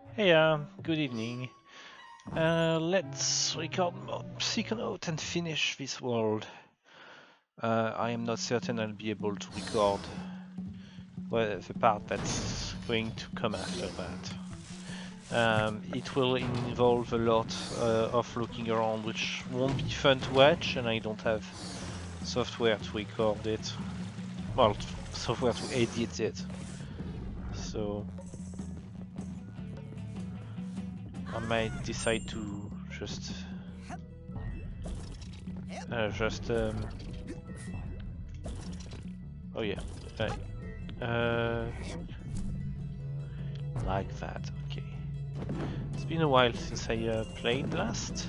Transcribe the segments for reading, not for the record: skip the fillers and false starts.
Hey, good evening. Let's record more Psychonauts and finish this world. I am not certain I'll be able to record the part that's going to come after that. It will involve a lot of looking around, which won't be fun to watch, and I don't have software to record it. Well, software to edit it. So I might decide to just oh yeah, like that. Okay. It's been a while since I played last.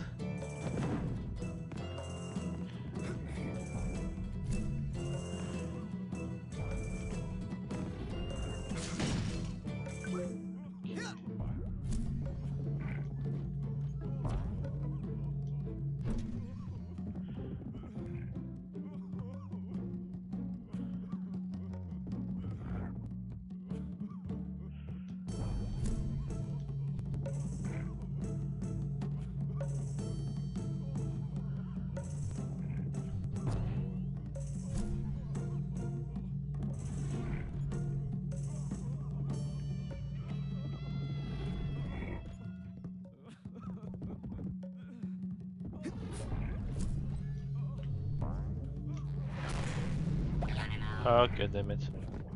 Oh, god damn it.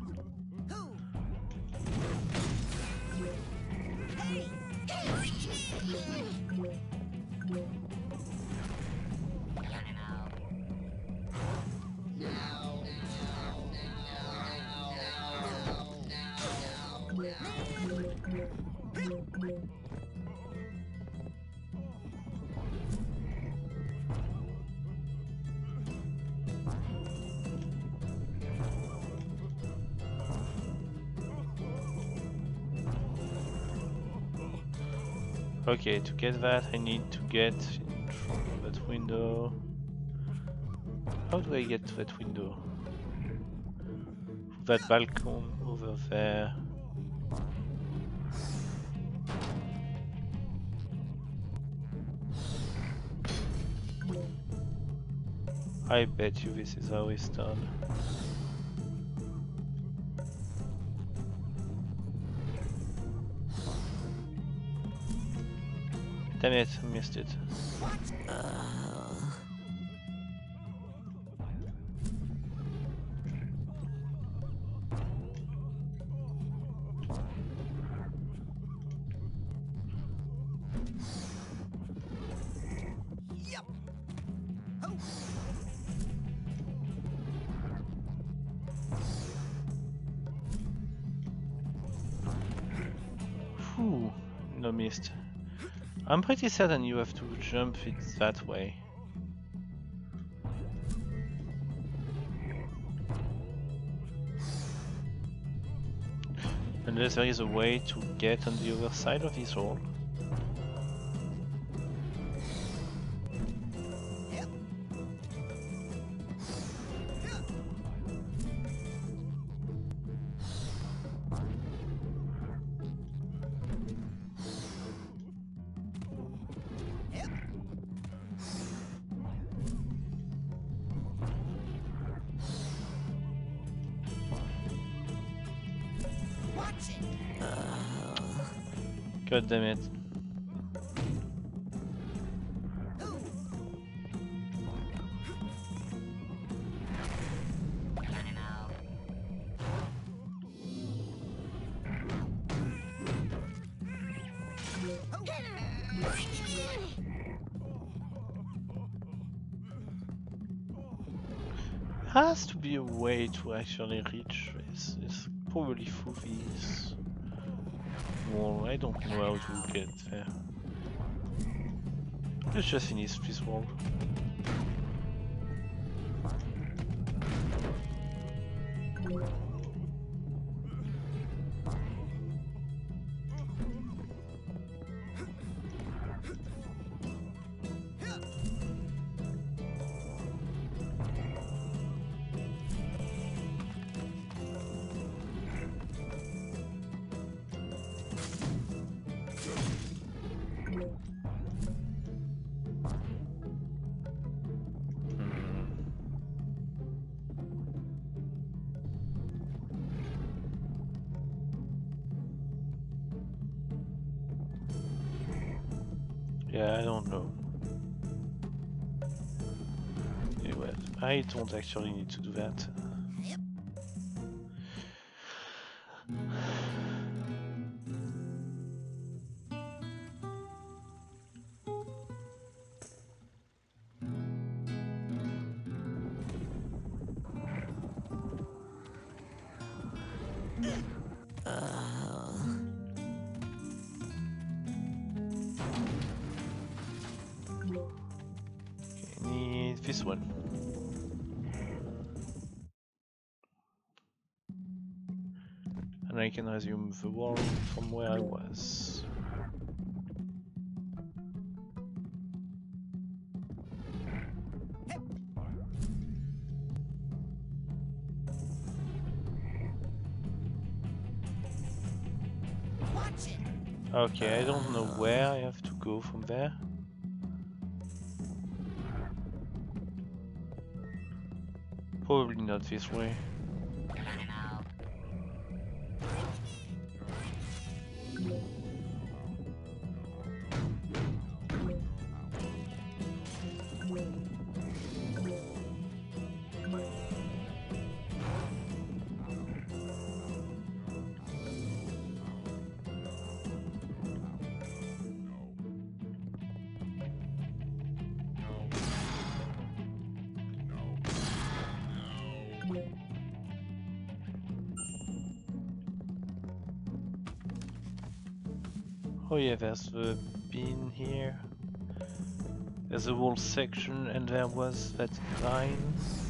Okay, to get that I need to get in front of that window. How do I get to that window? That balcony over there. I bet you this is how it's done. Damn it, I missed it. Whew, no missed. I'm pretty certain you have to jump it that way. Unless there is a way to get on the other side of this hole. God damn it. Has to be a way to actually reach this. It's probably through this wall. I don't know how to get there. Let's just finish this wall. Yeah, I don't know. Anyway, I don't actually need to do that. Okay, need this one. And I can resume the world from where I was. Okay, I don't know where I have to go from there. Probably not this way. Oh yeah, there's the bin here. There's a whole section and there was that vine.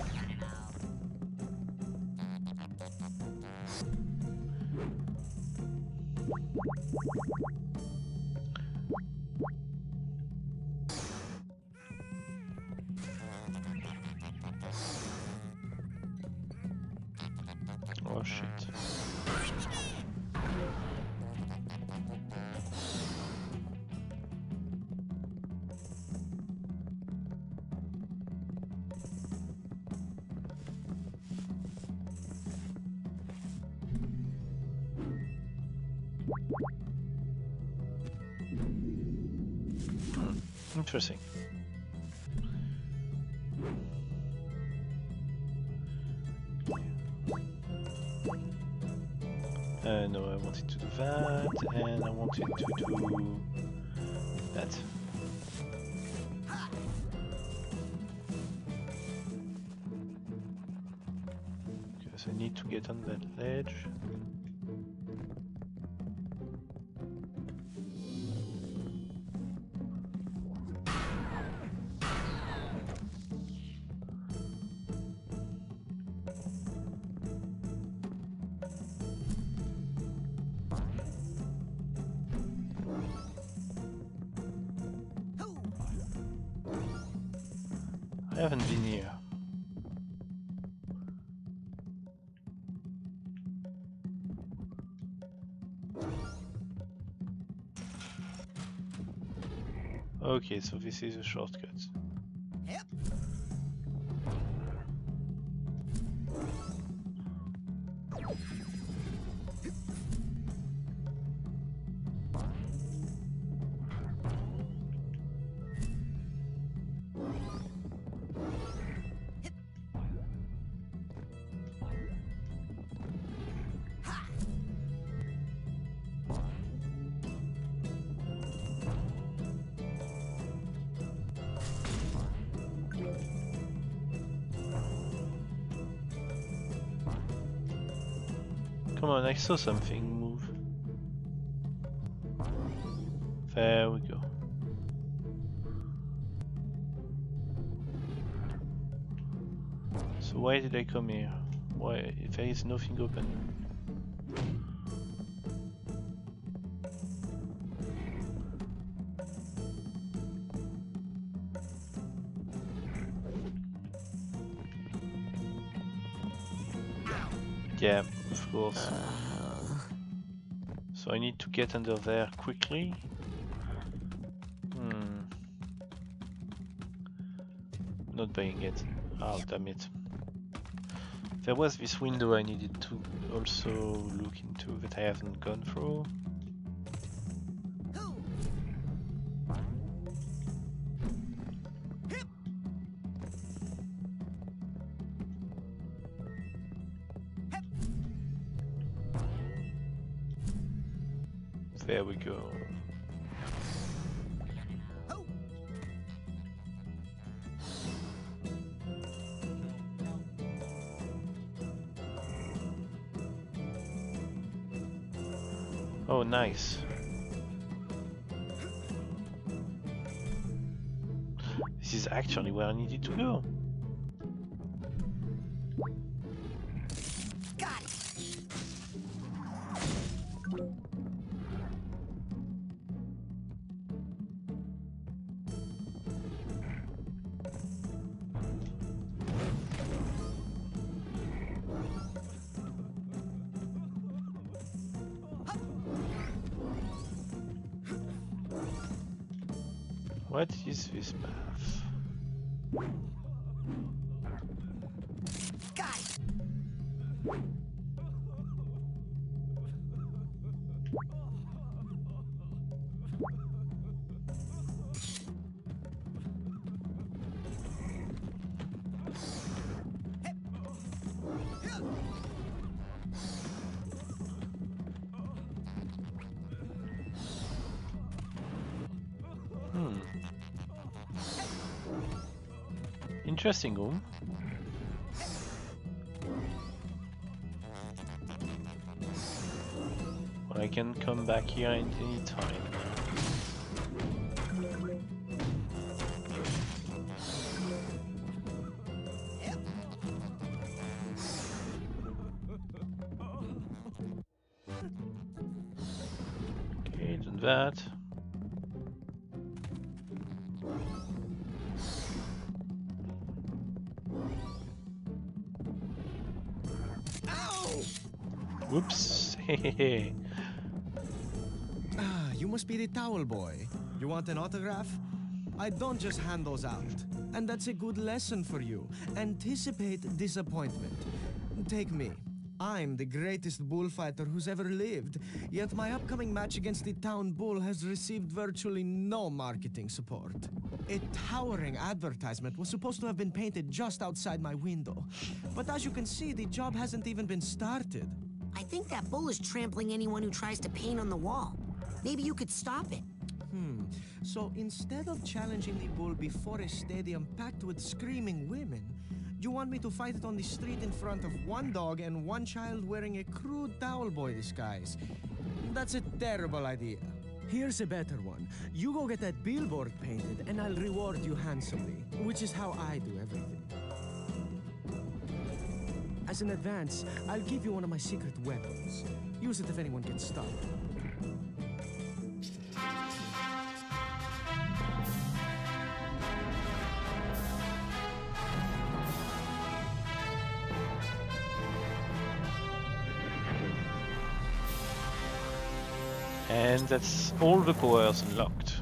Oh shit. Interesting. No, I wanted to do that, and I wanted to do that. Because I need to get on that ledge. I haven't been here. Okay, so this is a shortcut. Yep. Come on, I saw something move. There we go. So why did I come here? Why? There is nothing open. Yeah, of course. So I need to get under there quickly. Not buying it. Oh, damn it. There was this window I needed to also look into that I haven't gone through. There we go. Oh, nice. This is actually where I needed to go. Got it. What is this path? Got it. Interesting room. Well, I can come back here at any time. Okay, done that. Whoops. Ah, you must be the towel boy. You want an autograph? I don't just hand those out. And that's a good lesson for you. Anticipate disappointment. Take me. I'm the greatest bullfighter who's ever lived, yet my upcoming match against the town bull has received virtually no marketing support. A towering advertisement was supposed to have been painted just outside my window, but as you can see, the job hasn't even been started. I think that bull is trampling anyone who tries to paint on the wall. Maybe you could stop it. So instead of challenging the bull before a stadium packed with screaming women, you want me to fight it on the street in front of one dog and one child wearing a crude towel boy disguise? That's a terrible idea. Here's a better one. You go get that billboard painted and I'll reward you handsomely, which is how I do everything. As an advance, I'll give you one of my secret weapons. Use it if anyone gets stuck. And that's all the powers unlocked.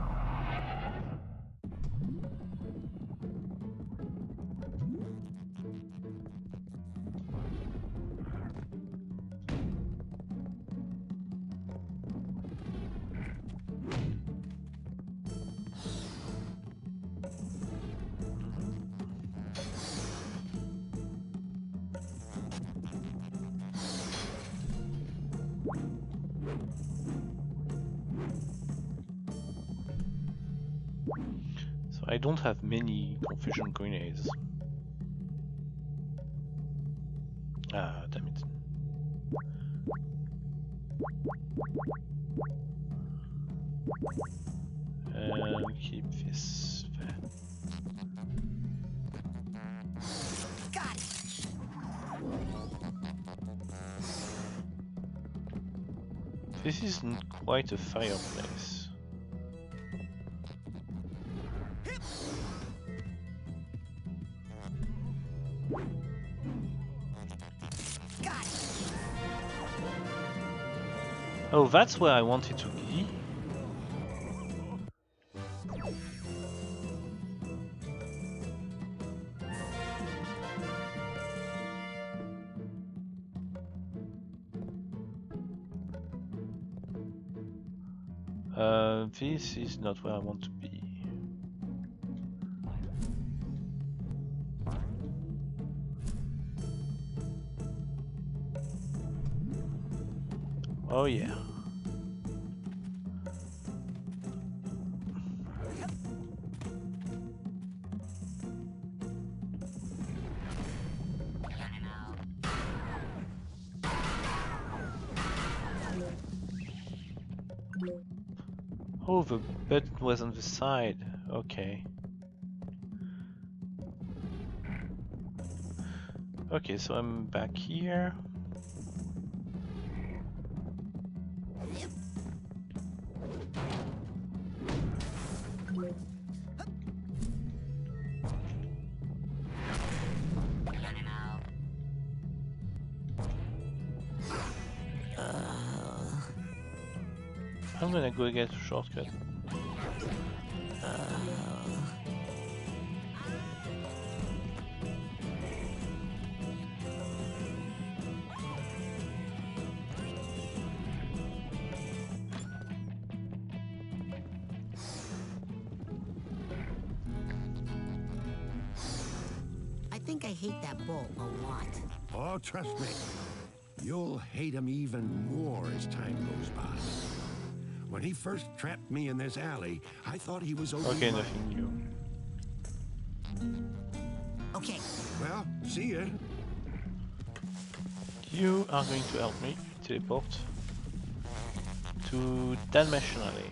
I don't have many confusion grenades. Ah, damn it. Keep this there. Got it. This isn't quite a fireplace. Got it. Oh, that's where I wanted to be. This is not where I want to be. Oh yeah. Oh, the button was on the side. Okay. Okay, so I'm back here. I'm gonna go get a shortcut. I think I hate that bull a lot. Oh, trust me. You'll hate him even more as time goes by. When he first trapped me in this alley, I thought he was over. Okay, nothing new. Okay. Well, see ya. You are going to help me teleport to Dalmatian Alley.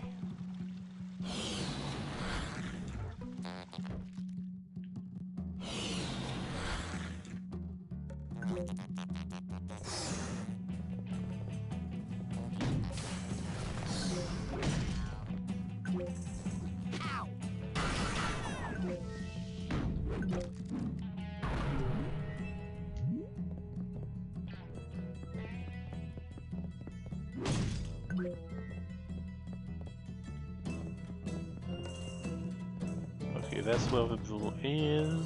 Okay, that's where the bull is.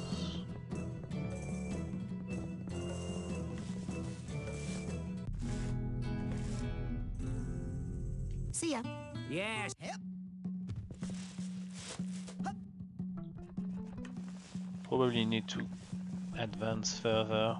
See ya. Yes. Probably need to advance further.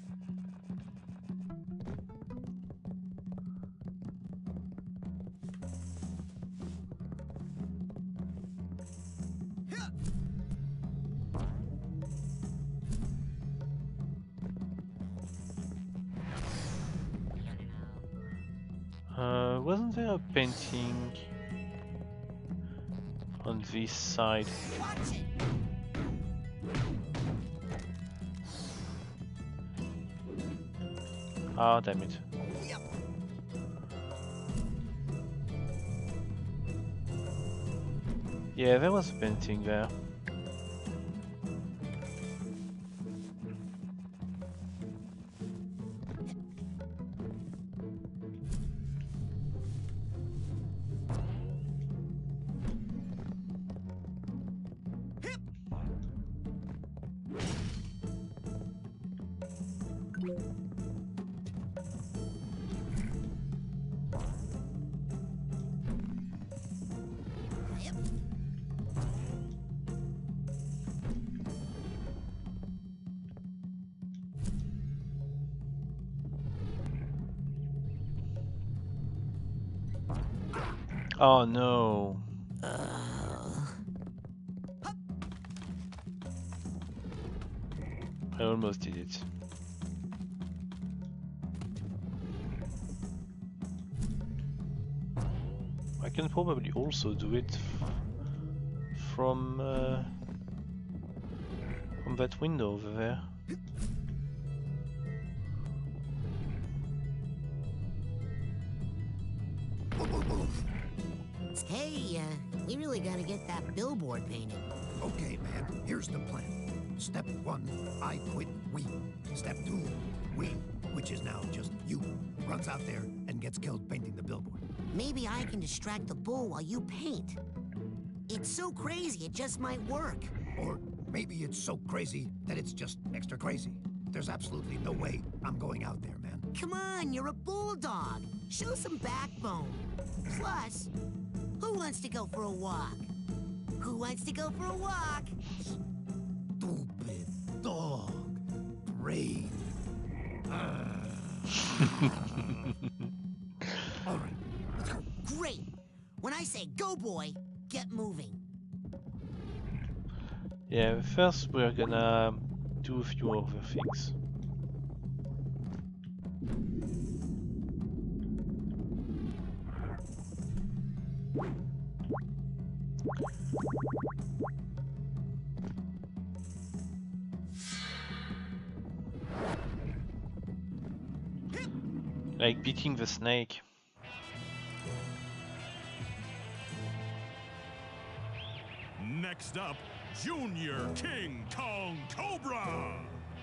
Wasn't there a painting on this side? Ah, damn it. Yeah, there was a painting there. Oh no. I almost did it. I can probably also do it from that window over there. Hey, we really gotta get that billboard painted. Okay, man, here's the plan. Step 1, I quit we. Step 2, we, which is now just you, runs out there and gets killed painting the billboard. Maybe I can distract the bull while you paint. It's so crazy, it just might work. Or maybe it's so crazy that it's just extra crazy. There's absolutely no way I'm going out there, man. Come on, you're a bulldog. Show some backbone. Plus, who wants to go for a walk? Who wants to go for a walk? Stupid dog. Brain. All right, let's go. Great. When I say go, boy, get moving. Yeah, first we're gonna do a few other things. Like beating the snake. Next up, Junior King Kong Cobra!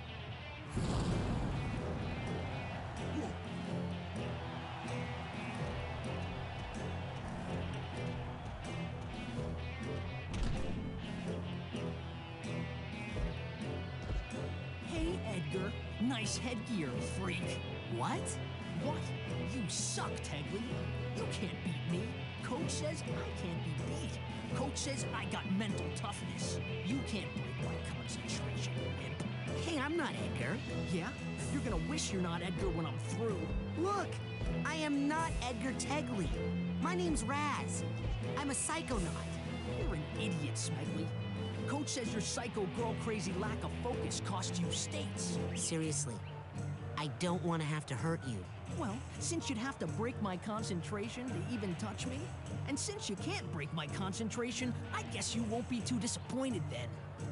Hey, Edgar. Nice headgear, freak. What? What? You suck, Tegley. You can't beat me. Coach says I can't be beat. Coach says I got mental toughness. You can't break my concentration, wimp. Hey, I'm not Edgar. Yeah? You're gonna wish you're not Edgar when I'm through. Look, I am not Edgar Tegley. My name's Raz. I'm a psychonaut. You're an idiot, Smegley. Coach says your psycho girl crazy lack of focus cost you states. Seriously, I don't want to have to hurt you. Well, since you'd have to break my concentration to even touch me, and since you can't break my concentration, I guess you won't be too disappointed then.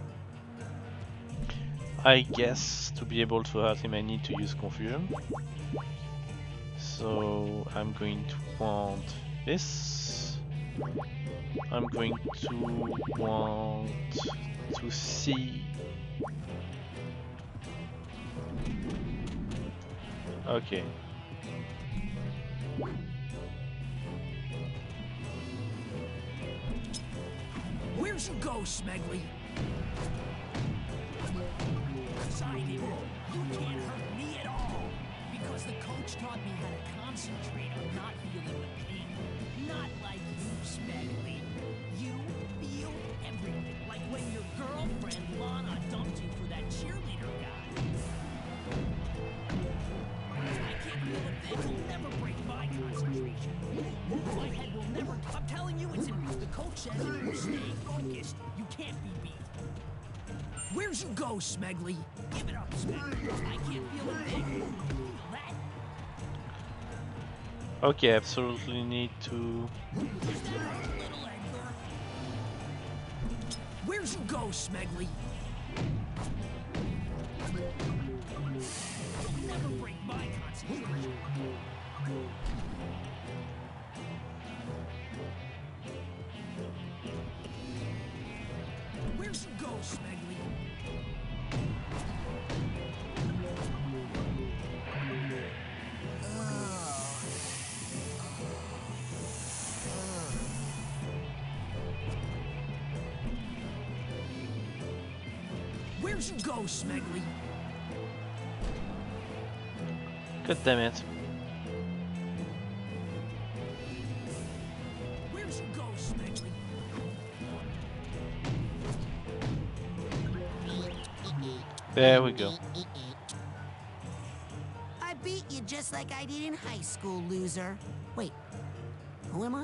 I guess to be able to hurt him I need to use confusion. So I'm going to want this. I'm going to want to see. Okay. Where'd you go, Smegley? Decided you can't hurt me at all. Because the coach taught me how to concentrate on not feeling the pain. Not like you, Smegley. You feel everything. Like when your girlfriend, Lana, dumped you for that cheerleader guy. I can't feel a thing. Will never break my concentration. My head will never... I'm telling you, it's in... The coach says if you stay focused, you can't be beat. Where'd you go, Smegley? Give it up, Smegley. I can't feel a thing. Feel that? Okay, absolutely need to. Is that right, little Edgar? Where'd you go, Smegley? You'll never break my concentration. Where'd you go, Smegley? Where'd you go, Smegley? God damn it. Where'd you go, Smegley? There we go. I beat you just like I did in high school, loser. Wait, who am I?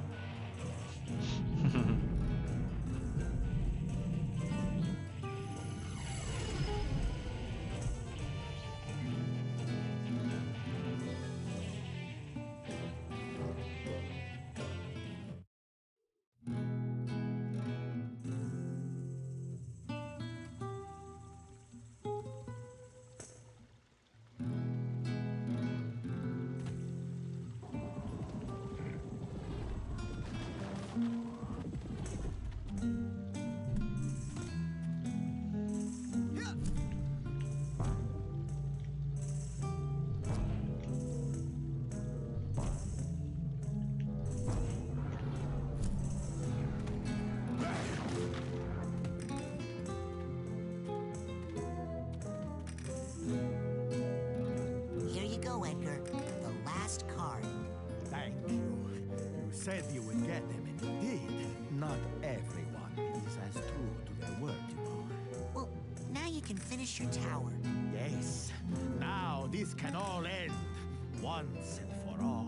Here you go, Edgar. The last card. Thank you. You said you would get them, and you did. Not everyone is as true to their word, you know. Well, now you can finish your tower. Yes. Now this can all end once and for all.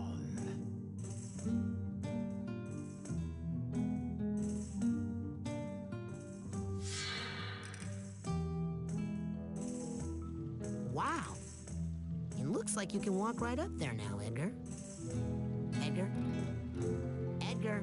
Wow. It looks like you can walk right up there now, Edgar. Edgar? Edgar? Edgar.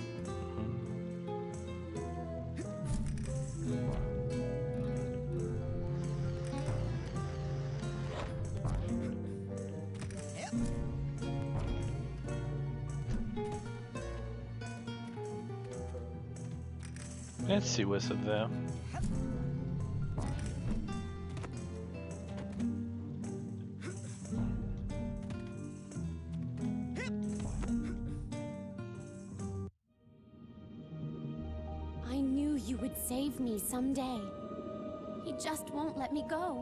Let's see what's up there. I knew you would save me someday. He just won't let me go.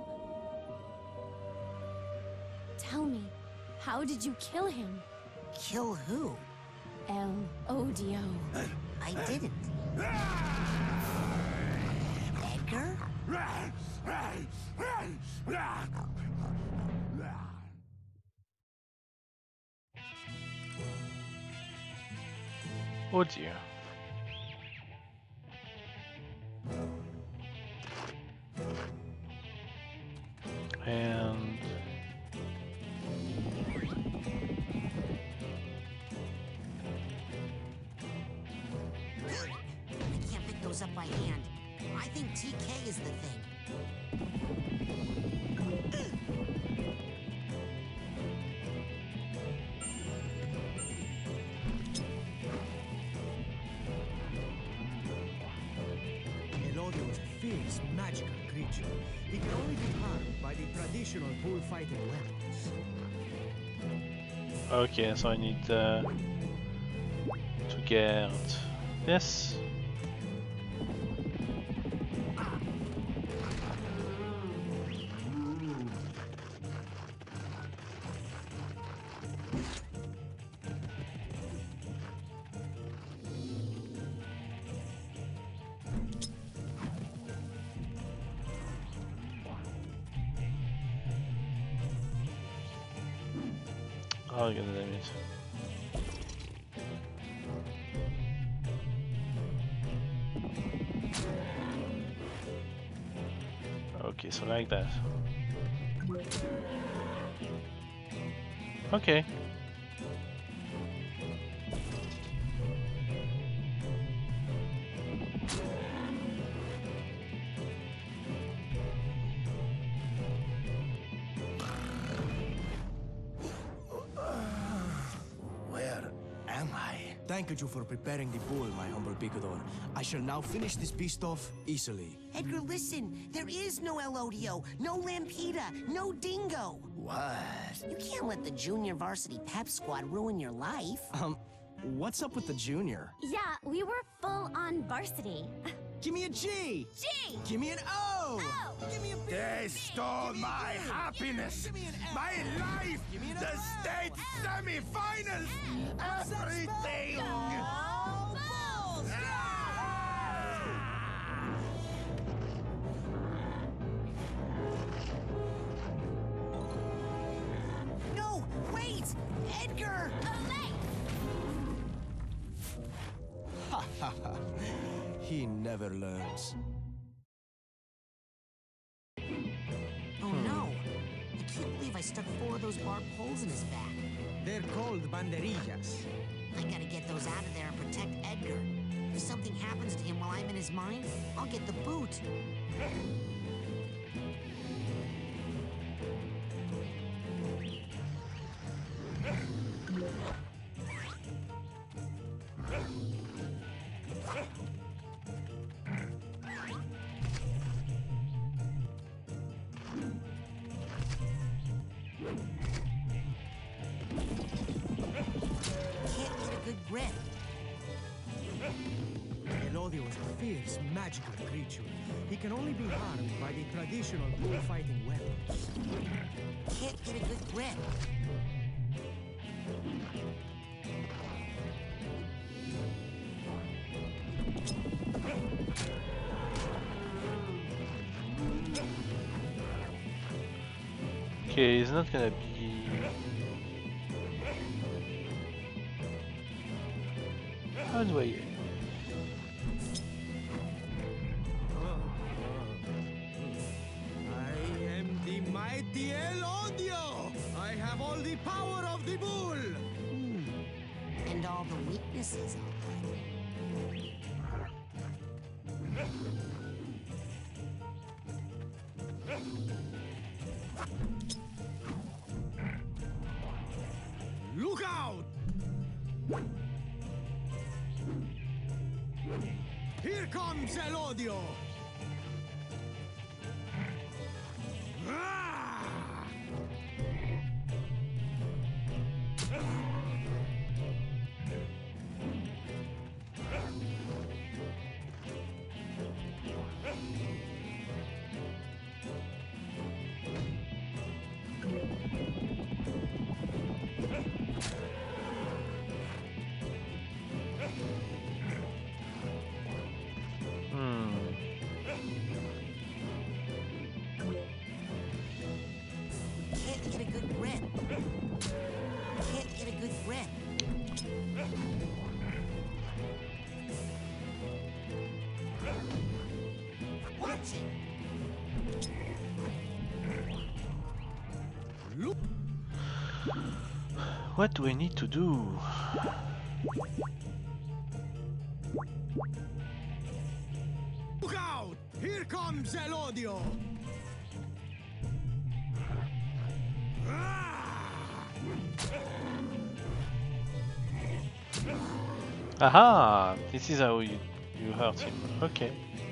Tell me, how did you kill him? Kill who? El Odio. I didn't. Edgar? Oh dear. And I can't pick those up by hand. I think TK is the thing. El Odio is a fierce, magical creature. He can only be harmed by the traditional bullfighting weapons. okay, so I need to get this. Oh, god damn it. Okay, so like that. Okay. Where am I? Thank you for preparing the bull, my humble picador. I shall now finish this beast off easily. Edgar, listen. There is no Elodio, no Lampita, no Dingo. What? You can't let the junior varsity pep squad ruin your life. What's up with the junior? Yeah, we were full on varsity. Give me a G! G! Give me an O! O! Give me a B! They stole my happiness, Give me an F. my life, Give me an the O. state semi-finals, What's that spell? everything. Go Bulls! No, wait! Edgar! Ha ha ha. He never learns. Oh no! I can't believe I stuck 4 of those barbed poles in his back. They're called banderillas. I gotta get those out of there and protect Edgar. If something happens to him while I'm in his mind, I'll get the boot. Can't get a good grip. Elodio is a fierce, magical creature. He can only be harmed by the traditional bullfighting weapons. Can't get a good grip. Okay, it's not gonna be... How do I... I am the mighty Elodio! I have all the power of the bull! And all the weaknesses, all right. Look out! Here comes El Odio! Can't get a good grip. Can't get a good grip. Watch it. Look! What do I need to do? Look out! Here comes El Odio! Aha! This is how you hurt him. Okay.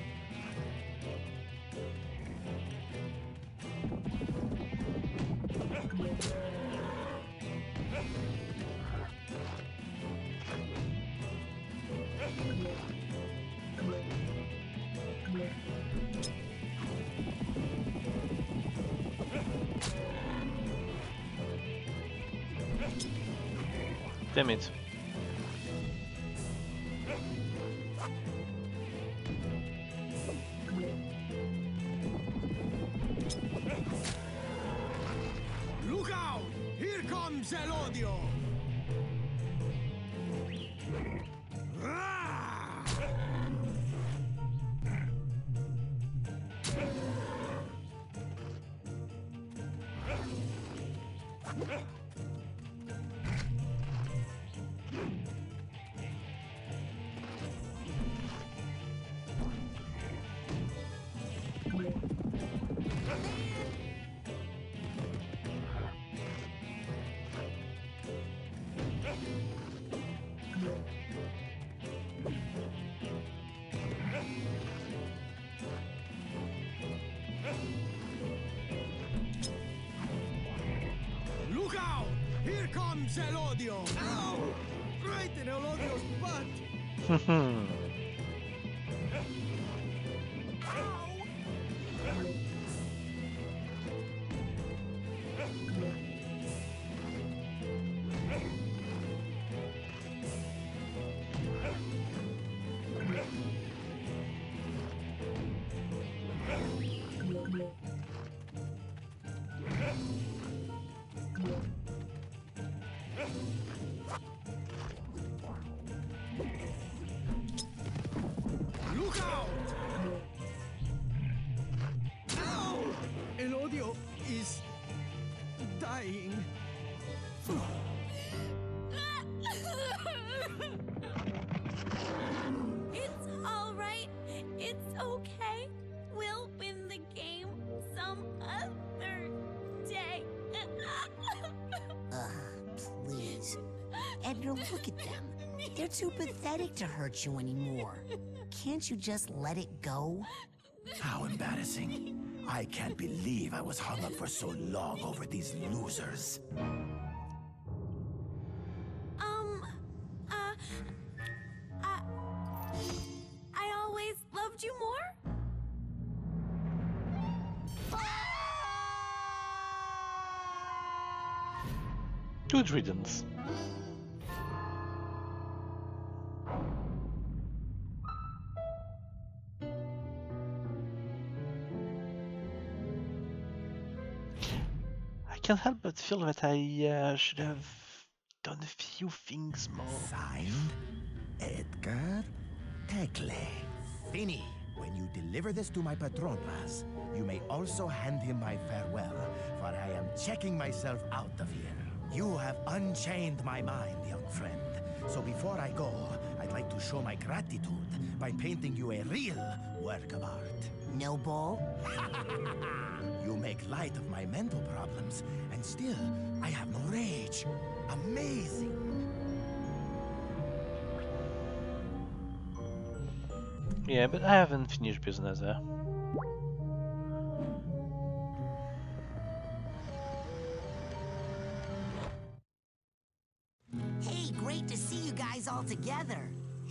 Damn it. Look out! Here comes El Odio! Look out! Here comes El Odio! Ow! Right in El Odio's butt! Look out! Ow! El Odio is dying. It's all right. It's okay. We'll win the game some other day. Please. Edgar, look at them. They're too pathetic to hurt you anymore. Can't you just let it go? How embarrassing. I can't believe I was hung up for so long over these losers. I always loved you more. Good riddance. I can't help but feel that I should have done a few things more. Signed, Edgar Tecle. Fini. When you deliver this to my patronas, you may also hand him my farewell, for I am checking myself out of here. You have unchained my mind, young friend. So before I go, I'd like to show my gratitude by painting you a real work of art. No bull? You make light of my mental problems, and still, I have no rage. Amazing. Yeah, but I haven't finished business there. Hey, great to see you guys all together.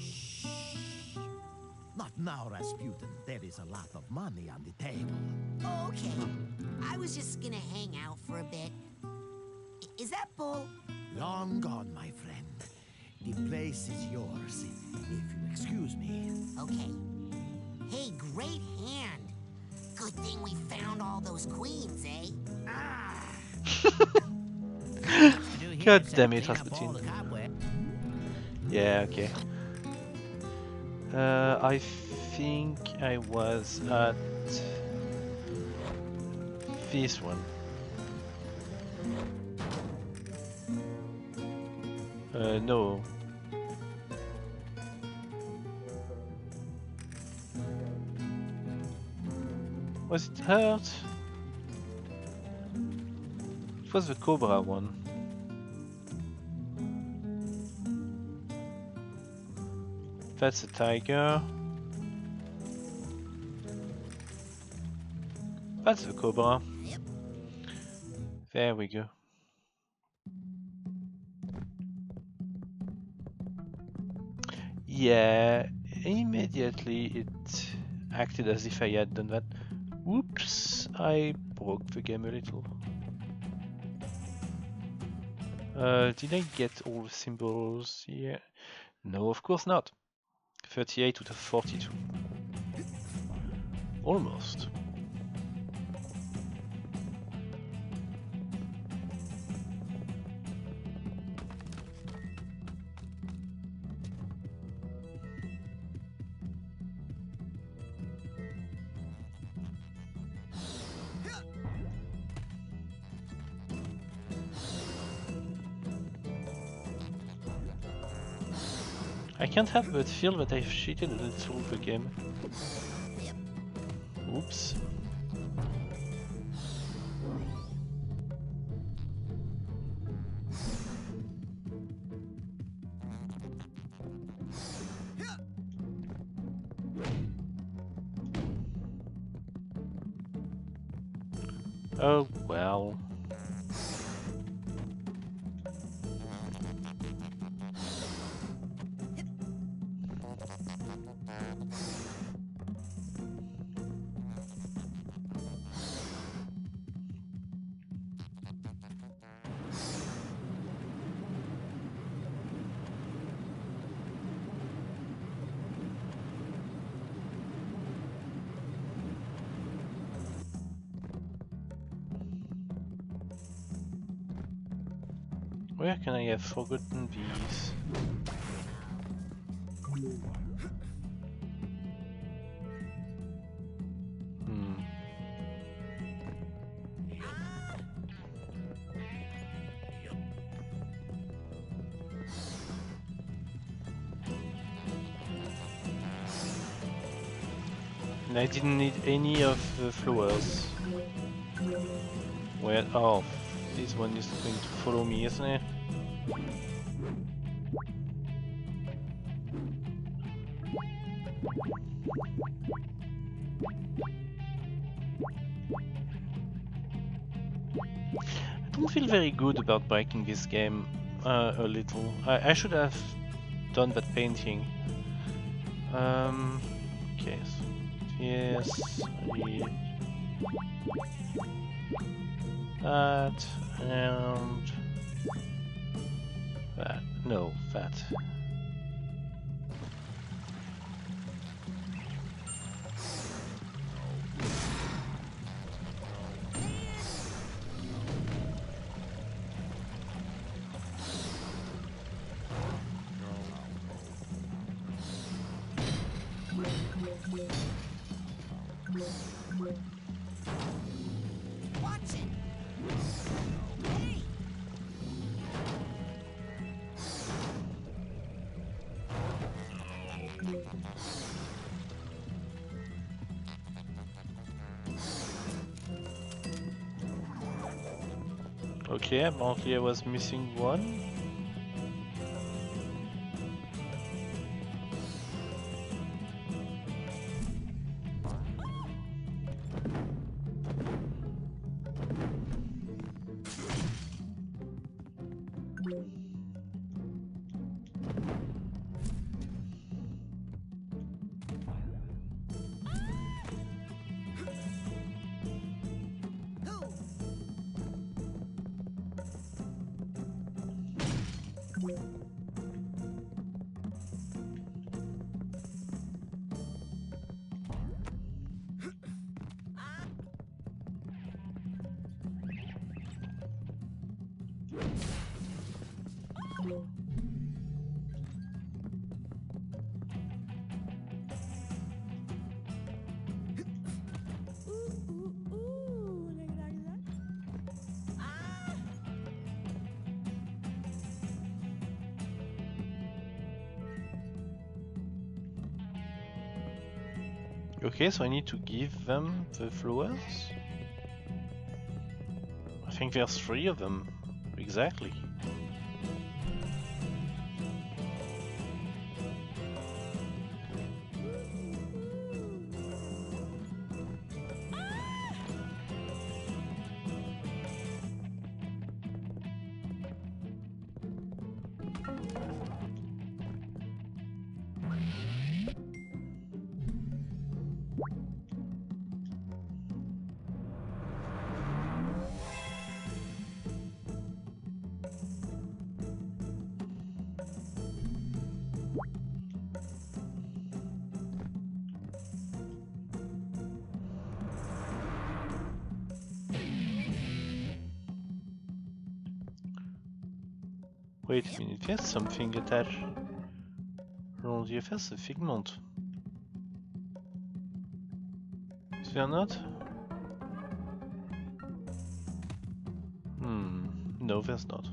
Not now, Rasputin. There is a lot of money on the table. Okay, I was just gonna hang out for a bit. Is that bull? Long gone, my friend. The place is yours, if you excuse me. Okay. Hey, great hand. Good thing we found all those queens, eh? God damn it, Rasputin. Yeah, okay. I think I was at this one. No. Was it hurt? It was the Cobra one. That's a tiger. That's the Cobra. Yep. There we go. Yeah, immediately it acted as if I had done that. Whoops, I broke the game a little. Did I get all the symbols? Yeah. No, of course not. 38 out of 42. Almost. I can't help but feel that I've cheated a little the game. Oops. Oh well. Where can I have forgotten these? And I didn't need any of the flowers. Well, oh, this one is going to follow me, isn't it? I don't feel very good about breaking this game a little. I should have done that painting. Okay, so yes, that and that. No, that. Watch it. Hey. Okay, apparently I was missing one. Okay, so I need to give them the flowers? I think there's 3 of them. Exactly. Wait a minute, there's something attached around the FS, a figment. Is there not? No, there's not.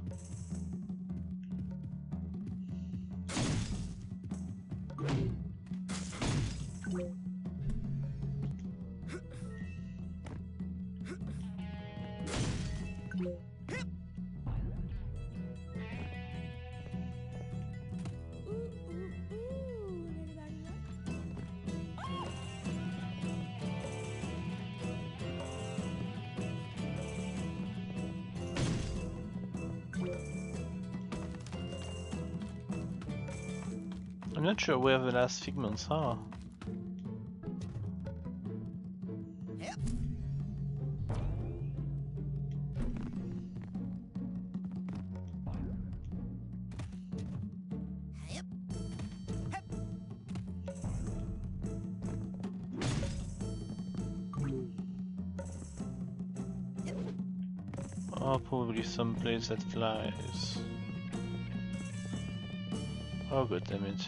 I'm not sure where the last figments are. Oh, probably someplace that flies. Oh, god damn it.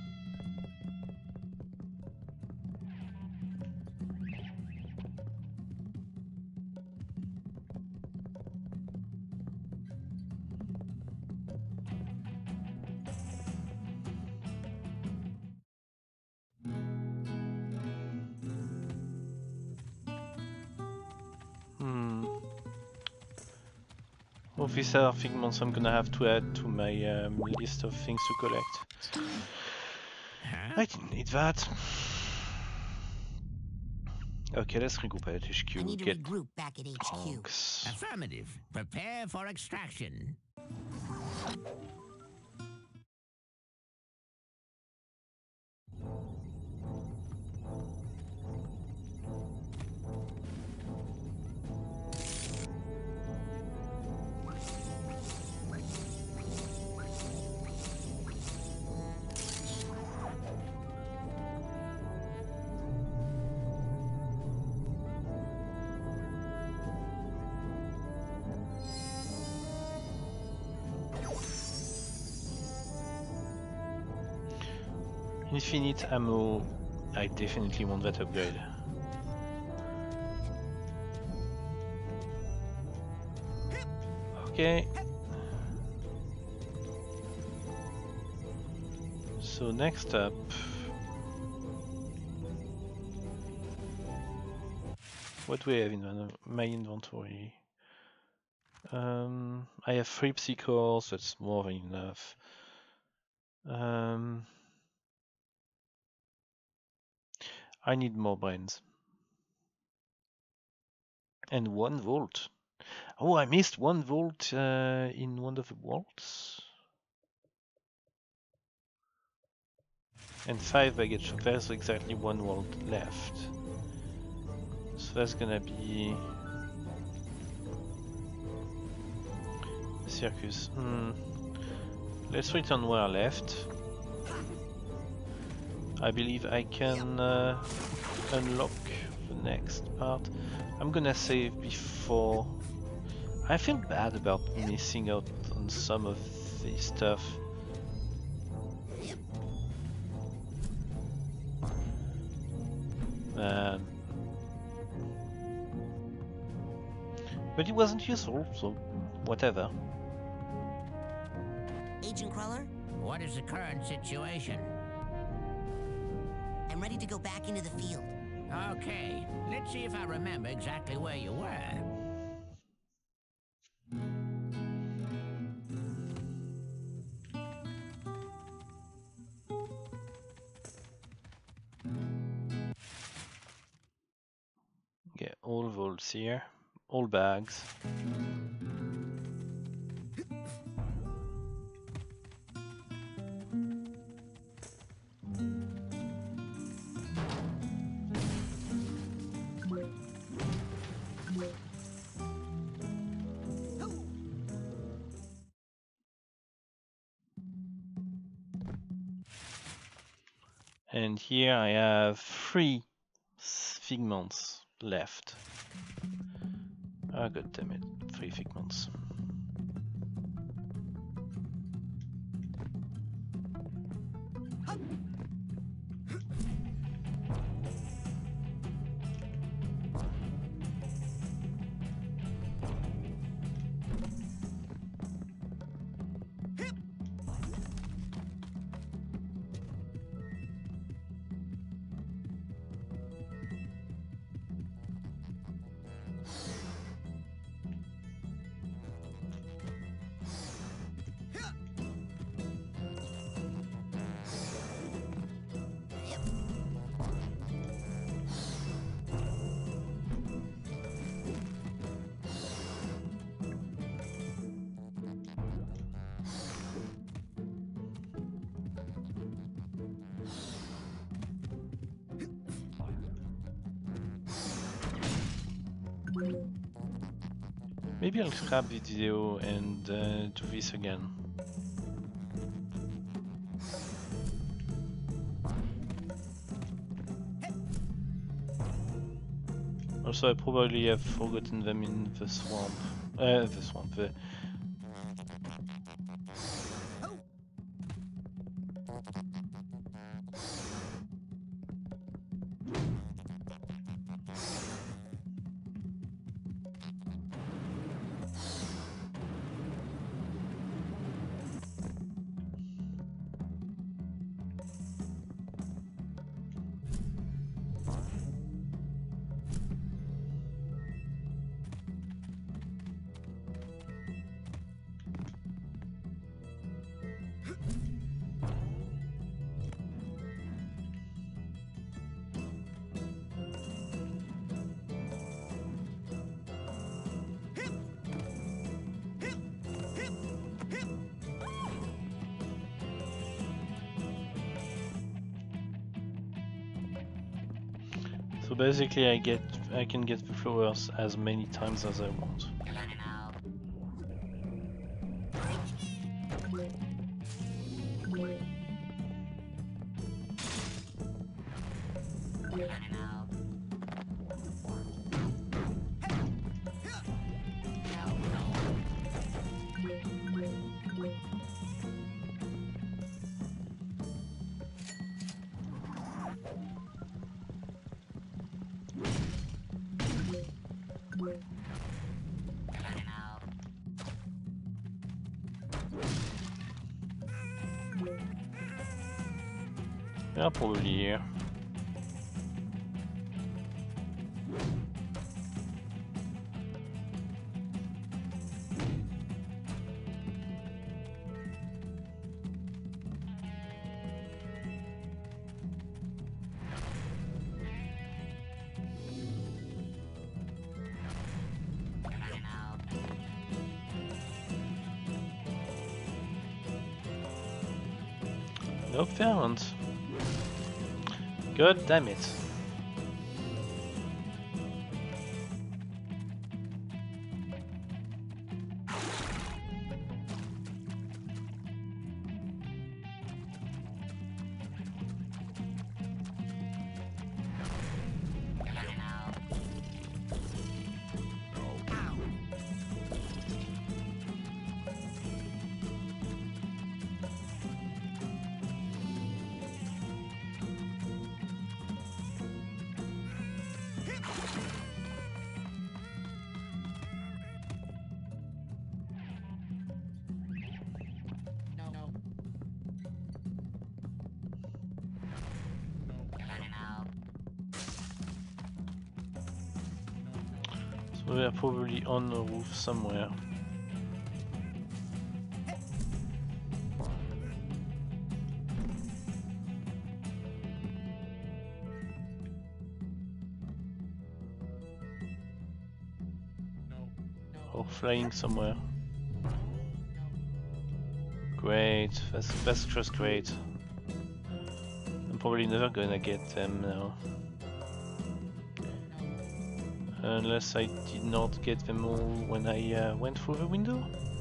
Oh, these are figments I'm gonna have to add to my list of things to collect. I didn't need that. Okay, let's regroup at HQ. I need to Get regroup back at HQ. conks. Affirmative. Prepare for extraction. Infinite ammo. I definitely want that upgrade. Okay. So next up, What do I have in my inventory? I have 3 psychos, that's more than enough. I need more brains. And 1 volt. Oh, I missed 1 volt in one of the worlds. And 5 baggage, so there's exactly 1 volt left. So that's gonna be circus. Let's return where I left. I believe I can unlock the next part. I'm gonna save before. I feel bad about missing out on some of this stuff. But it wasn't useful, so whatever. Agent Cruller, What is the current situation? I'm ready to go back into the field. Okay, let's see if I remember exactly where you were. Get all volts here, all bags. And here I have 3 figments left. Ah, god damn it, 3 figments. Maybe I'll scrap the video and do this again. Also, I probably have forgotten them in the swamp. The So basically I can get the flowers as many times as I want. Yeah, probably here. Nope, they aren't. God damn it. So they're probably on the roof somewhere. Or flying somewhere. Great, that's just great. I'm probably never gonna get them now. Unless I did not get them all when I went through the window?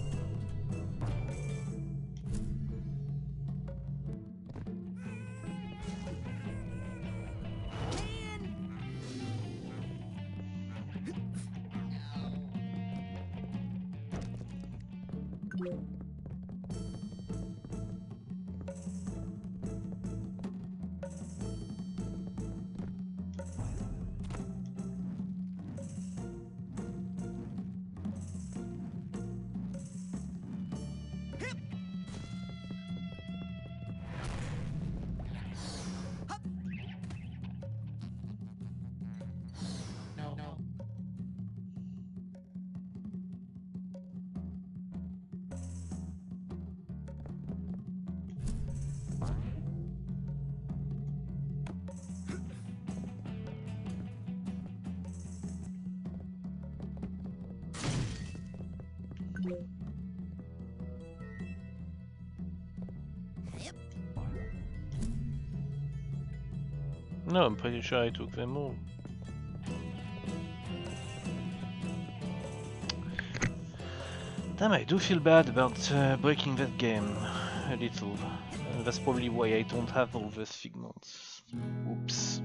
No, I'm pretty sure I took them all. Damn, I do feel bad about breaking that game a little. And that's probably why I don't have all those figments. Oops.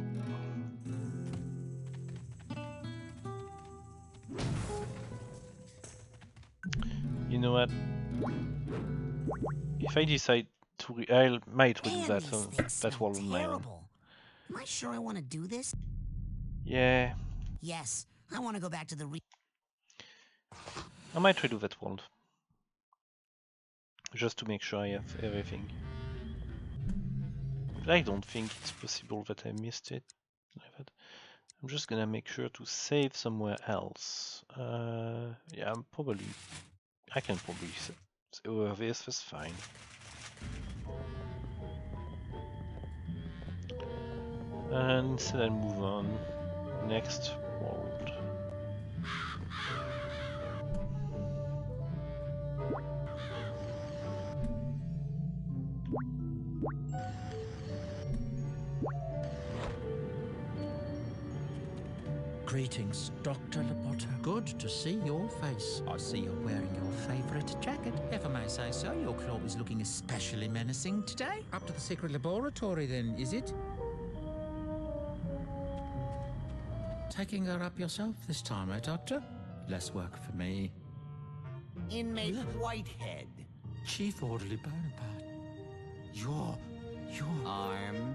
You know what? If I decide to, I might redo Man, that. these things That smell one on my own. terrible. Am I sure I want to do this? Yeah, Yes, I want to go back to the I might redo that world. Just to make sure I have everything. But I don't think it's possible that I missed it. I'm just gonna make sure to save somewhere else. Yeah, I can probably save over this, that's fine. And then move on. Next world. Greetings, Dr. Laporta. Good to see your face. I see you're wearing your favorite jacket. If I may say so, your claw is looking especially menacing today. Up to the secret laboratory, then, is it? Taking her up yourself this time, eh, Doctor? Less work for me. Inmate Whitehead. Chief Orderly Bonaparte. You're Armed.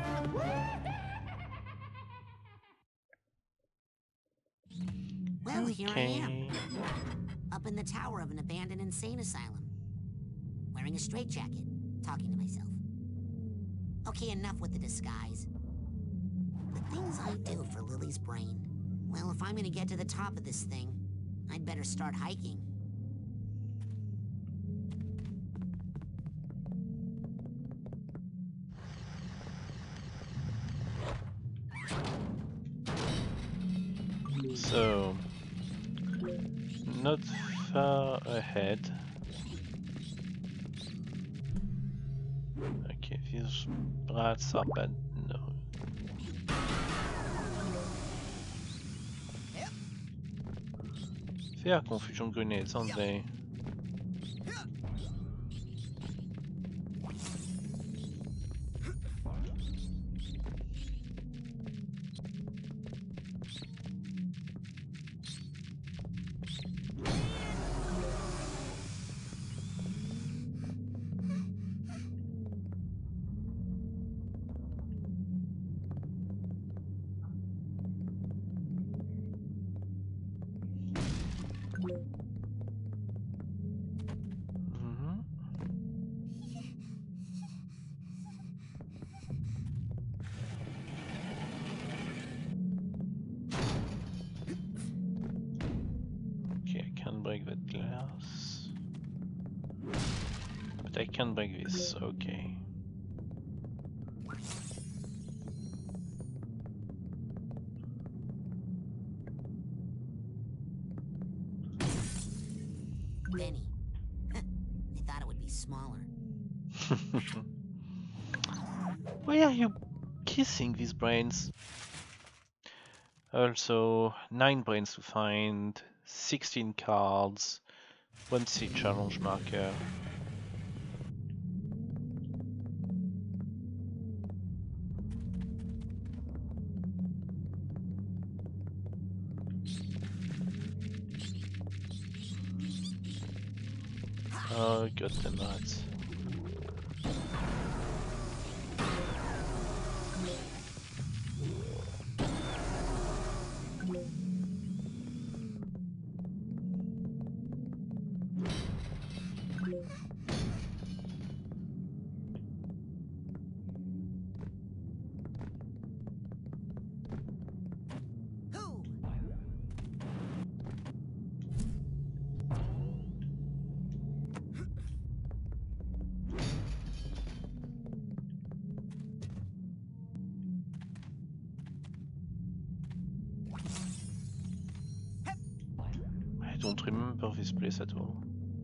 Well, here I am, Okay. up in the tower of an abandoned insane asylum, wearing a straitjacket, talking to myself. Okay, enough with the disguise. The things I do for Lily's brain. Well, if I'm gonna get to the top of this thing, I'd better start hiking. So, not far ahead. Okay, These rats are bad. No. They are confusion grenades, aren't they? Break that glass, but I can break this. Okay. Benny, I thought it would be smaller. Why are you kissing these brains? Also, 9 brains to find, 16 cards, 1 seed challenge marker. Oh, got the nuts. I don't remember this place at all.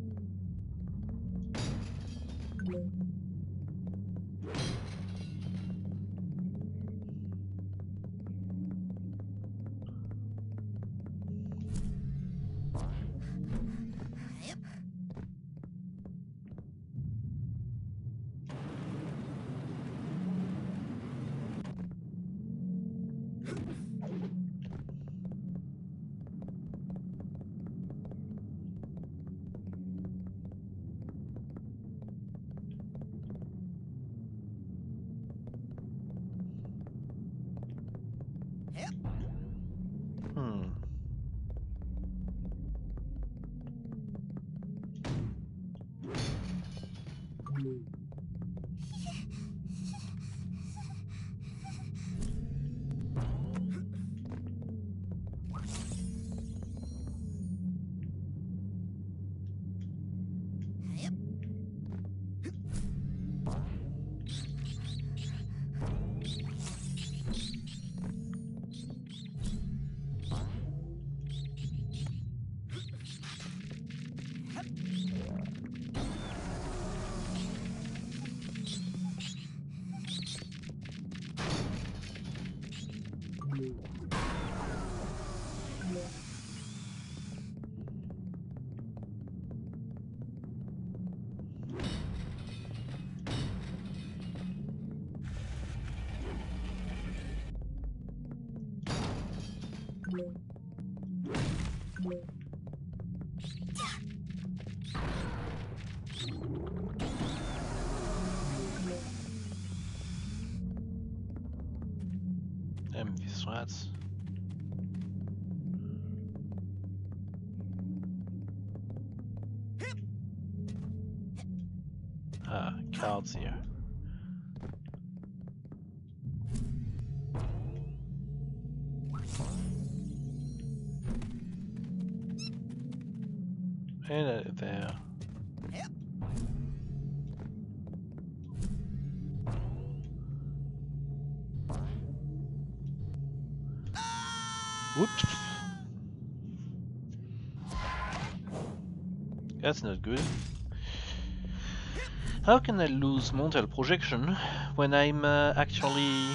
These rats. Ah, cards here. And there. Whoops. That's not good. How can I lose mental projection when I'm actually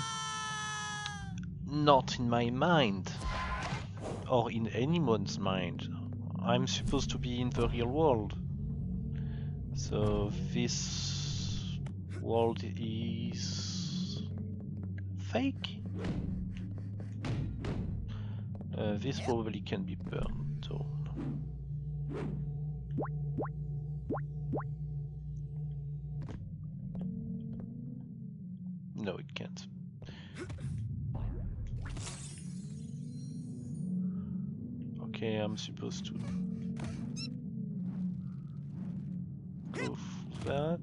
not in my mind? Or in anyone's mind? I'm supposed to be in the real world. So this world is fake? This probably can be burned down. No, it can't. Okay, I'm supposed to go through that.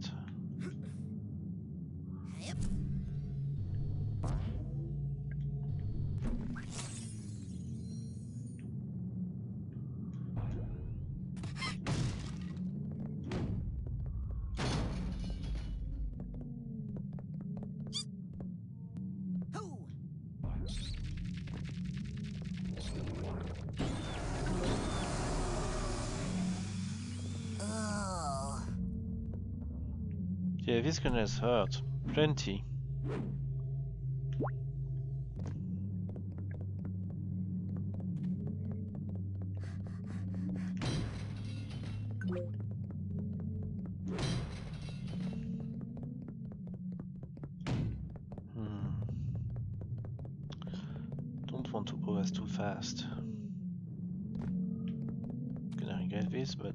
Yeah, this gun has hurt. Plenty. Don't want to progress too fast. Gonna regret this, but...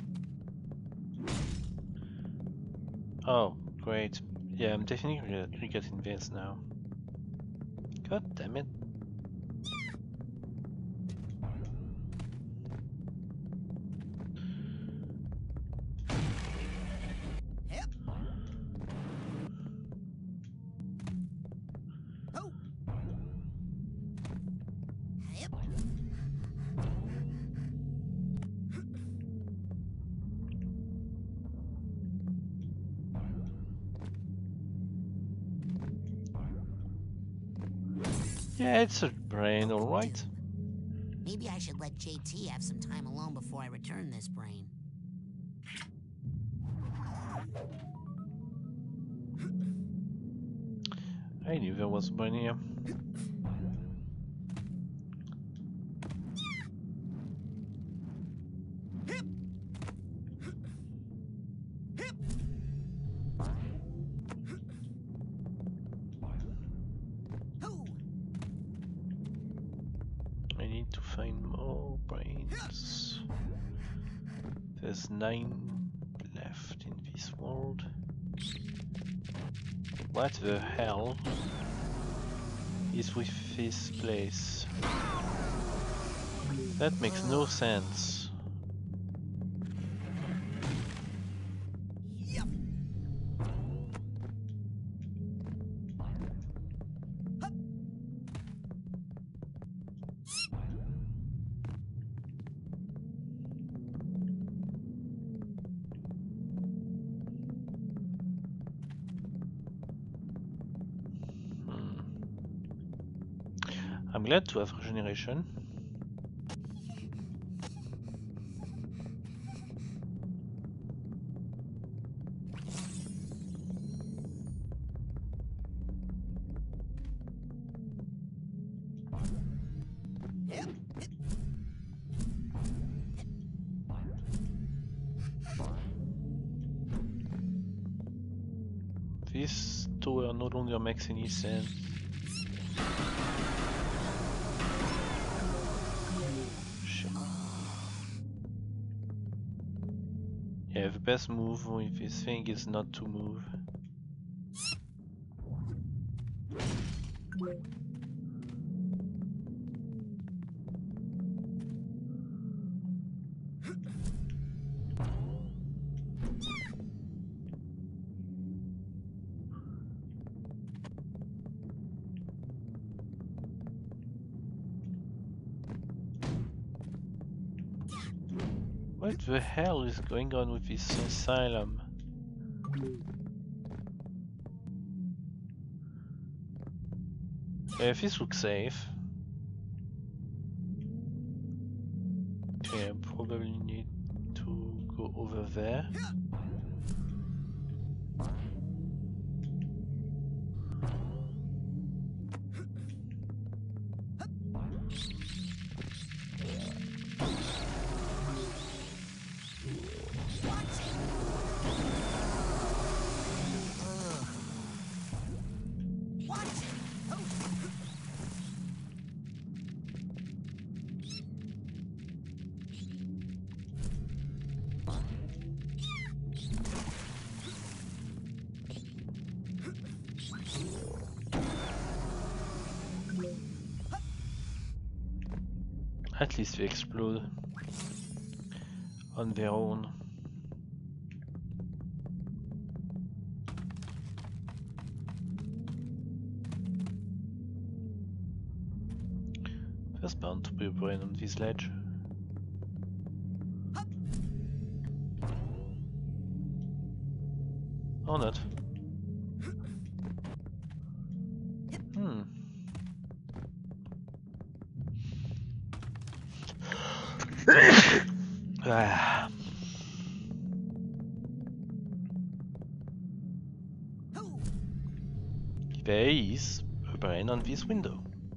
Oh, great. Yeah, I'm definitely regretting this now. God damn it. Yeah, it's a brain, alright. Maybe I should let JT have some time alone before I return this brain. I knew there was a brain here. I need to find more brains. There's 9 left in this world. What the hell is with this place? That makes no sense. I'm glad to have regeneration. This tower no longer makes any sense. Yeah, the best move with this thing is not to move. What the hell is going on with this asylum? Yeah, this looks safe. Okay, I probably need to go over there. At least they explode on their own. There's bound to be a brain on this ledge. Or not. Ah. There is a brain on this window.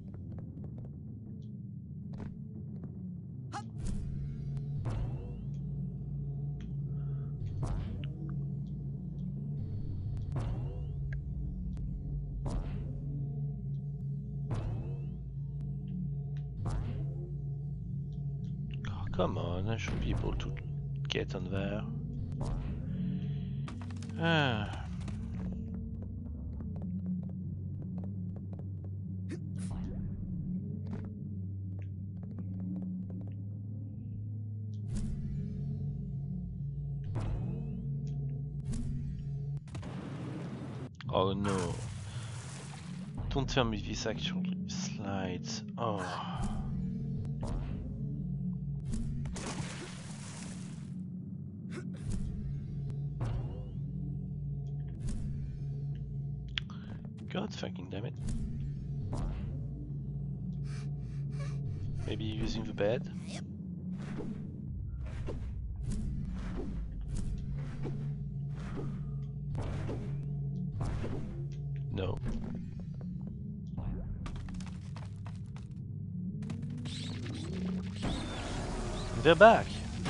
Oh, come on, I should be able to get on there. Ah. Oh no. Don't tell me this actually slides. Oh. God fucking damn it. Maybe using the bed? No. They're back.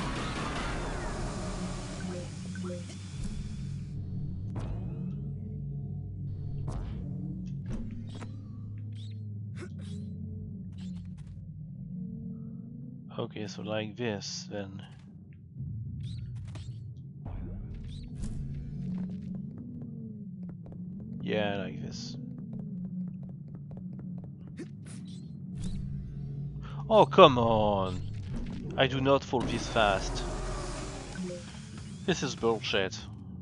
Okay, so like this then. Yeah, like this. Oh, come on! I do not fall this fast. This is bullshit.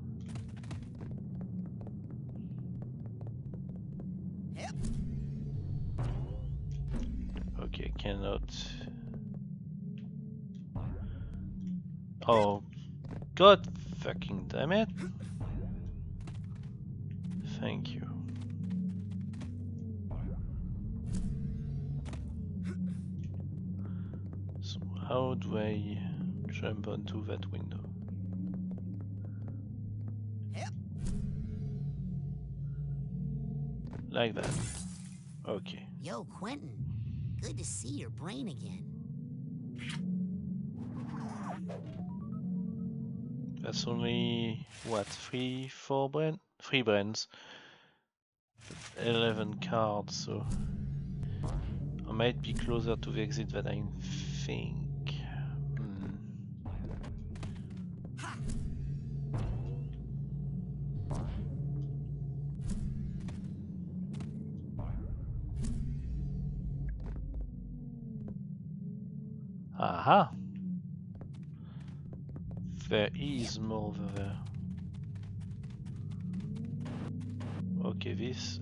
Okay, cannot. Oh, god fucking damn it. Thank you. So how do I jump onto that window? Like that. Okay. Yo, Quentin. Good to see your brain again. That's only what, 3 brains, 11 cards, so I might be closer to the exit than I think. Aha! There is more over there. Okay, this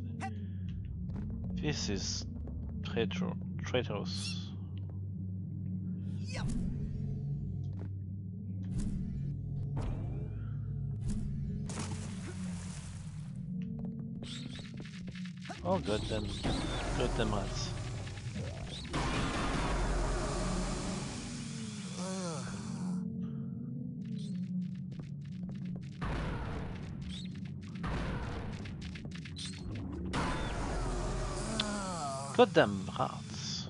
is traitorous. Oh goddamn rats. Goddamn rats.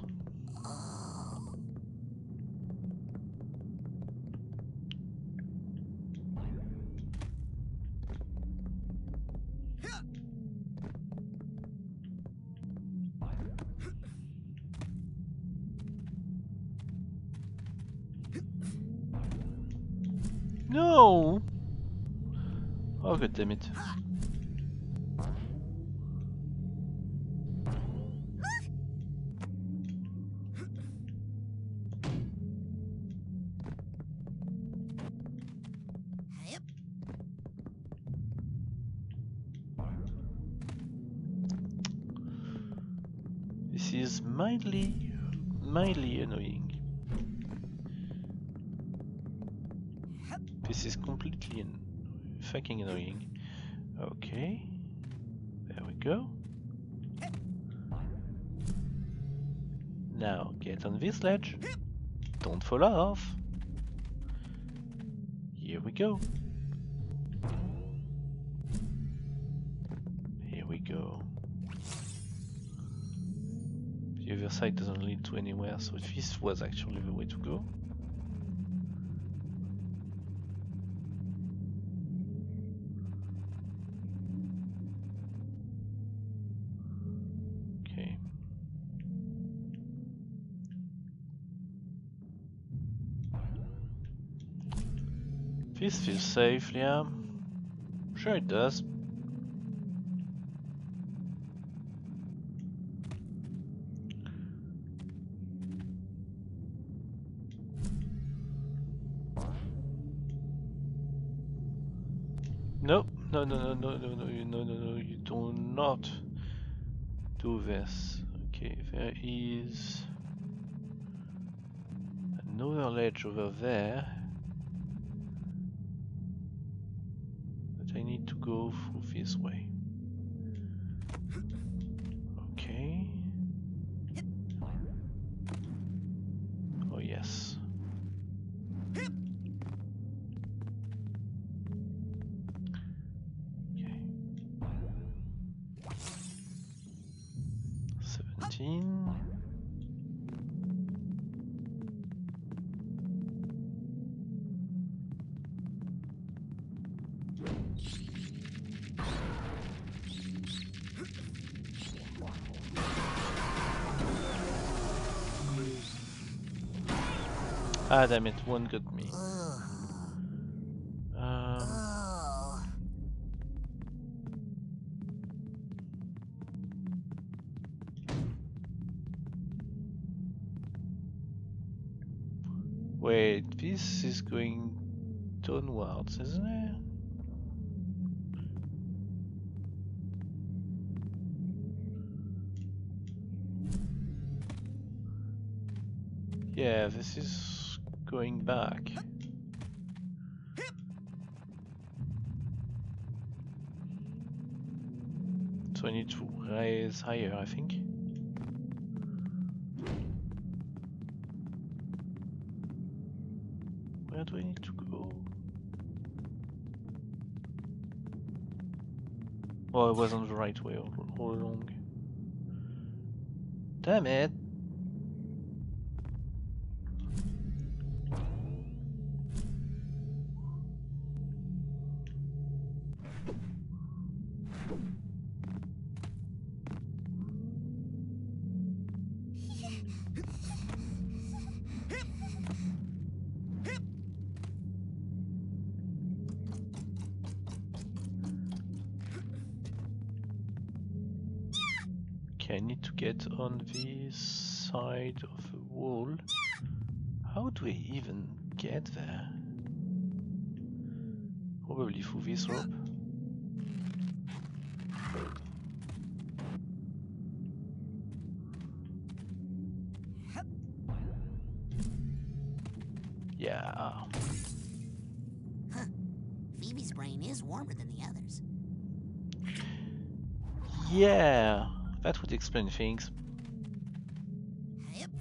No! Oh god damn it. This is mildly annoying. This is completely fucking annoying. Okay, there we go. Now get on this ledge. Don't fall off. Here we go. Here we go. The other side doesn't lead to anywhere, so this was actually the way to go. Okay. This feels safe, yeah. Sure it does. No, no, no, no, no, no, no, no, no, no, you do not do this. Okay, there is another ledge over there that I need to go through this way. Okay. Oh yes. Okay. 17. Ah, damn it, one got me. Wait, this is going downwards, isn't it? Yeah, this is going back. So I need to rise higher, I think. Where do I need to go? Oh, I wasn't the right way all along. Damn it! Okay, I need to get on this side of the wall. How do I even get there? Probably through this rope. Yeah. Huh. Phoebe's brain is warmer than the others. Yeah, that would explain things. Yep.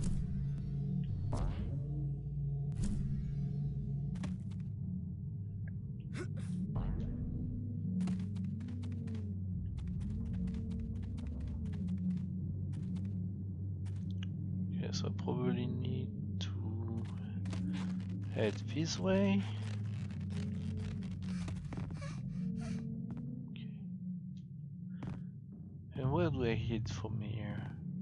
Okay, so I probably need to head this way. Okay. And where do I head from here?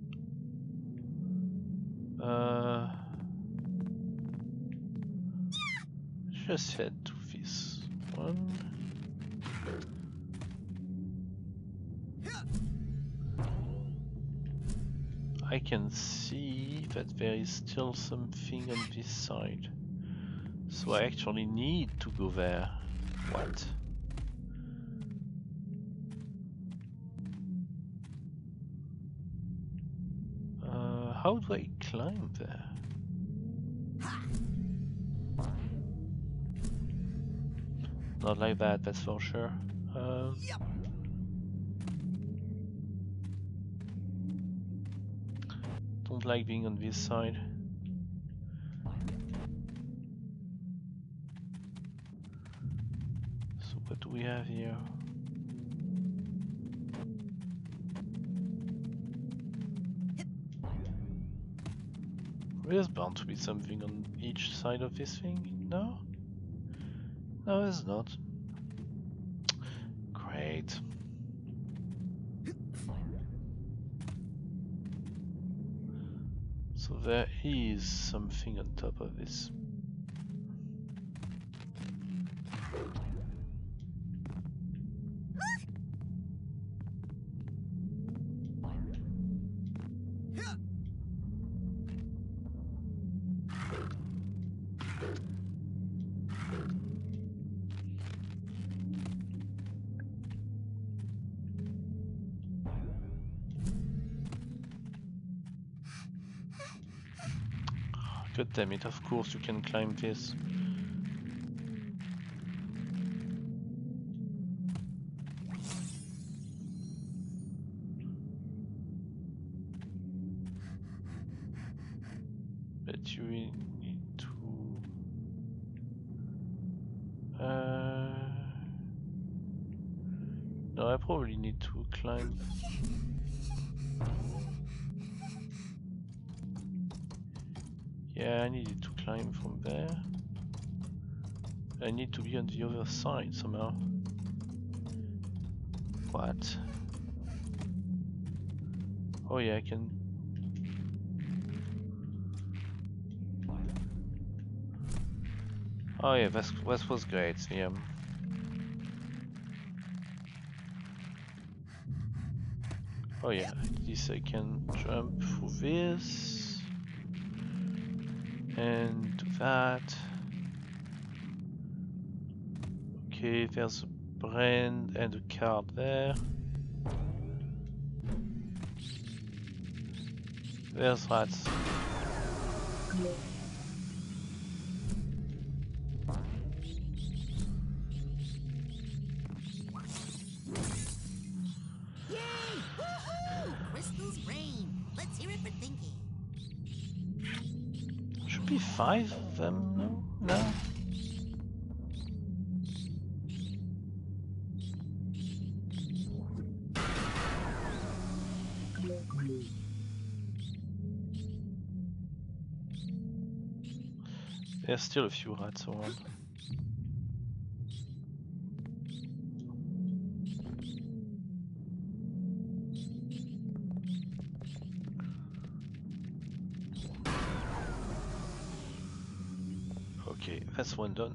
Just head to this one. I can see that there is still something on this side. So I actually need to go there. What? how do I climb there? Not like that, that's for sure. Don't like being on this side. So what do we have here? There's bound to be something on each side of this thing, no? No, there's not. Great. So there is something on top of this. God damn it, of course you can climb this. But you need to... No, I probably need to climb. Yeah, I needed to climb from there. I need to be on the other side somehow. What? Oh yeah, I can... Oh yeah, that was great, yeah. Oh yeah, at least I can jump through this. And do that. Okay, there's a brand and a card there. There's rats. Yay! Woohoo! Crystal's rain. Let's hear it for thinking. Should be 5 of them, no? No? There's still a few rats around. Okay, that's one done.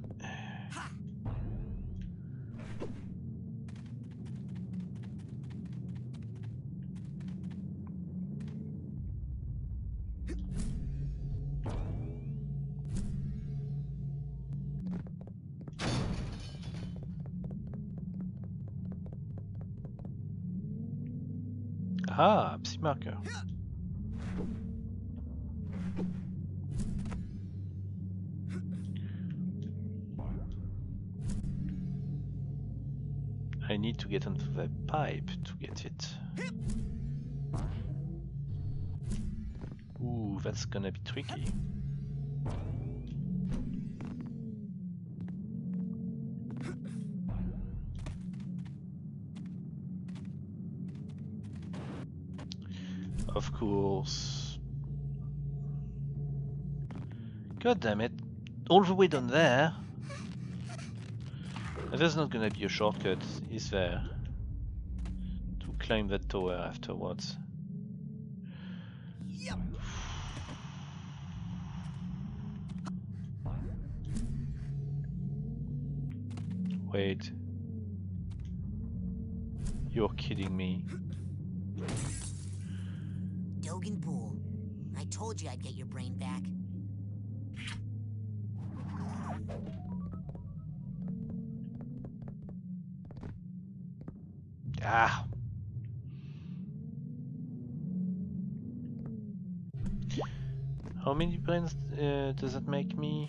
Ah, psy marker. I need to get onto the pipe to get it. Ooh, that's gonna be tricky. Of course. God damn it. All the way down there. There's not gonna be a shortcut, is there? To climb that tower afterwards. Yep. Wait. You're kidding me. Dogan Pool. I told you I'd get your brain back. Ah. How many brains does that make me?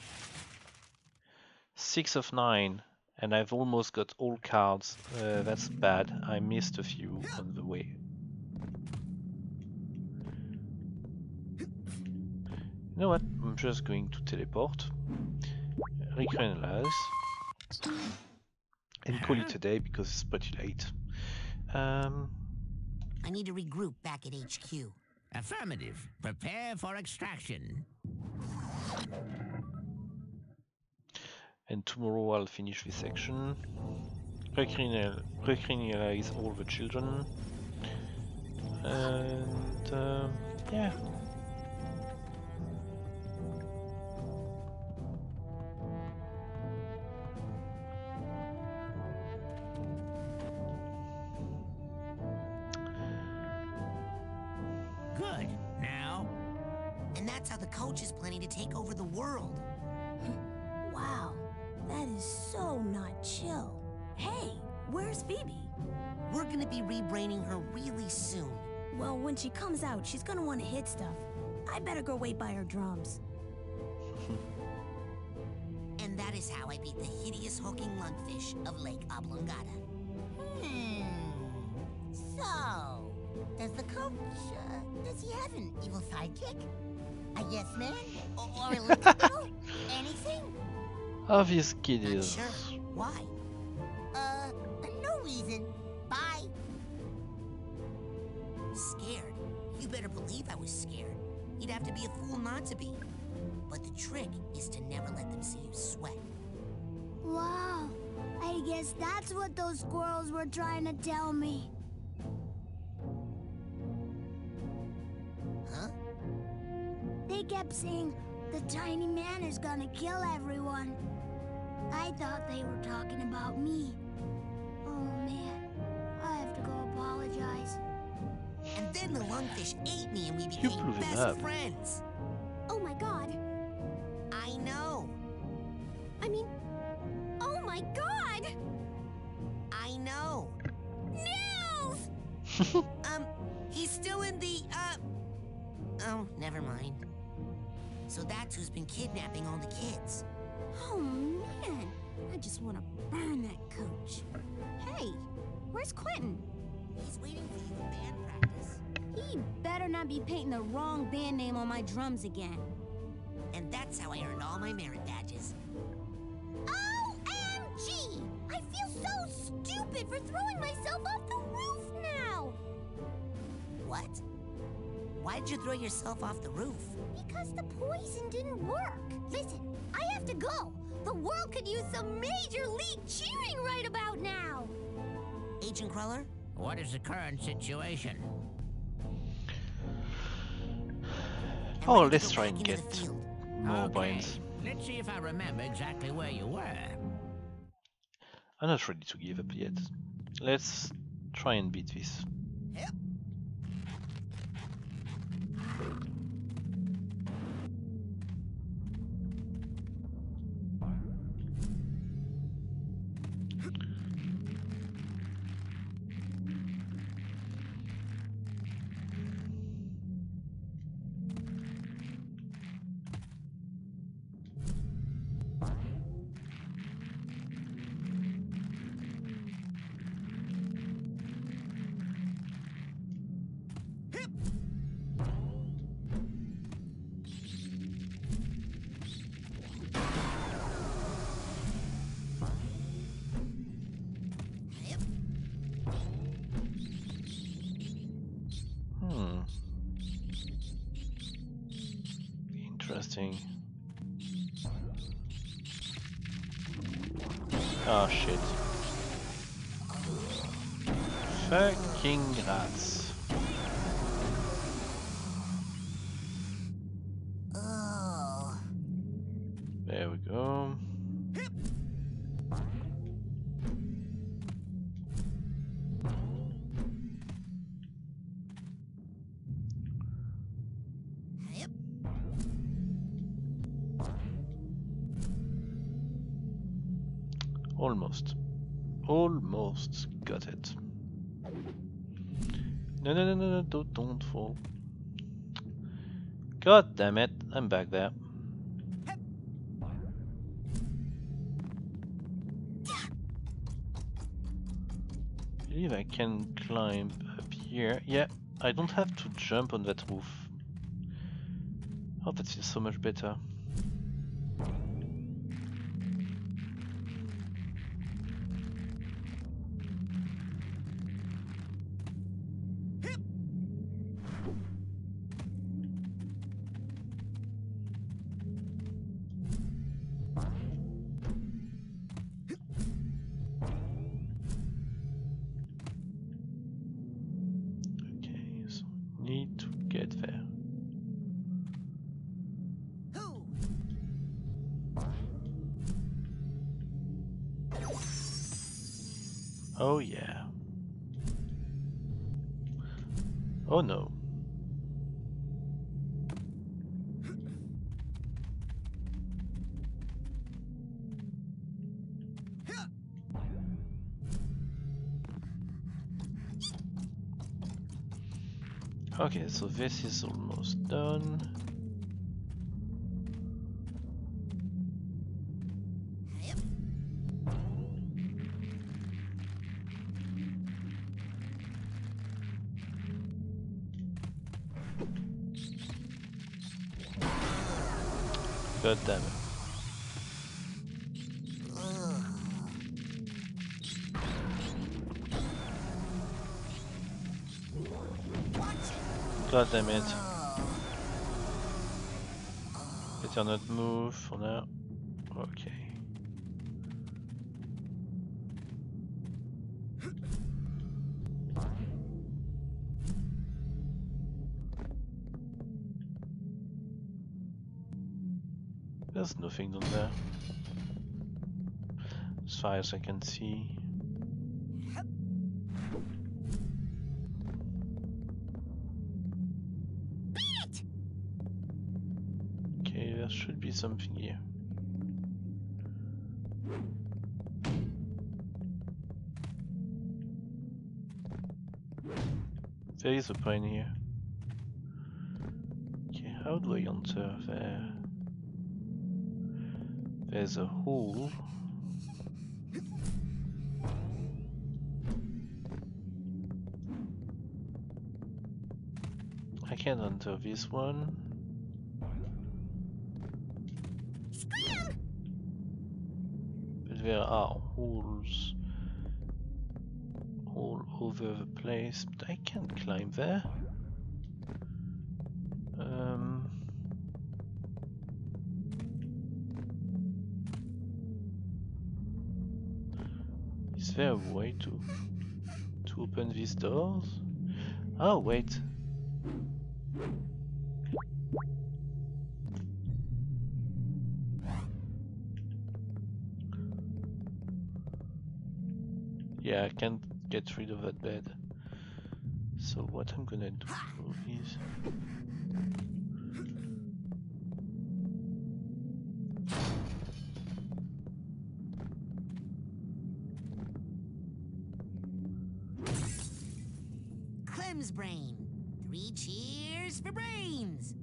6 of 9, and I've almost got all cards. That's bad. I missed a few on the way. You know what? I'm just going to teleport, recranialize, and call it a day because it's pretty late. I need to regroup back at HQ. Affirmative. Prepare for extraction. And tomorrow I'll finish this section. Recranialize all the children. And yeah. Good. Now? And that's how the coach is planning to take over the world. Wow, that is so not chill. Hey, where's Phoebe? We're gonna be rebraining her really soon. Well, when she comes out, she's gonna want to hit stuff. I better go wait by her drums. And that is how I beat the hideous hulking lungfish of Lake Oblongata. So, does the coach, does he have an evil sidekick? A yes man? Or a little girl? Anything? Obvious kid Not is. sure. Why? No reason. Bye. Scared? You better believe I was scared. You'd have to be a fool not to be. But the trick is to never let them see you sweat. Wow, I guess that's what those squirrels were trying to tell me. Huh? They kept saying the tiny man is gonna kill everyone. I thought they were talking about me. Oh man, I have to go apologize. And then the lungfish ate me and we You became blew him best up. friends. Oh my god. I know. I mean, oh my god! I know. Nils! He's still in the, oh, never mind. So that's who's been kidnapping all the kids. Oh man, I just want to burn that coach. Hey, where's Quentin? He's waiting for you in band practice. He better not be painting the wrong band name on my drums again. And that's how I earned all my merit badges. OMG! I feel so stupid for throwing myself off the roof now! What? Why did you throw yourself off the roof? Because the poison didn't work. Listen, I have to go. The world could use some major league cheering right about now. Agent Cruller? What is the current situation? I'm Oh, ready to let's go try back and into the get field. more Okay, brains. let's see if I remember exactly where you were. I'm not ready to give up yet. Let's try and beat this. Interesting. Oh shit. Fucking rats. Oh. There we go. Yep. Almost. Almost got it. No, no, no, no, no, don't fall. God damn it, I'm back there. I believe I can climb up here. Yeah, I don't have to jump on that roof. Oh, that feels so much better. Okay, so need to get there. Oh yeah. Oh no. Okay, so this is almost done. God damn it. God damn it. Better not move for now. Okay. There's nothing down there. As far as I can see. Okay, there should be something here. There is a point here. Okay, how do I enter there? There's a hole. I can't enter this one. But there are holes all over the place, but I can't climb there. Is there a way to open these doors? Oh wait. Yeah, I can't get rid of that bed. So what I'm gonna do is Clem's brain. 3 cheers for brains.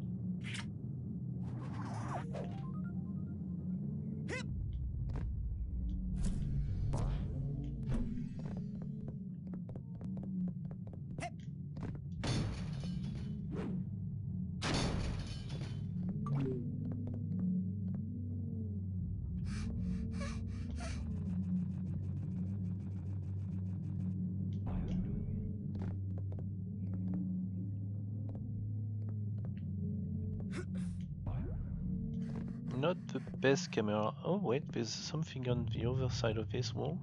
not the best camera. Oh wait, there's something on the other side of this wall.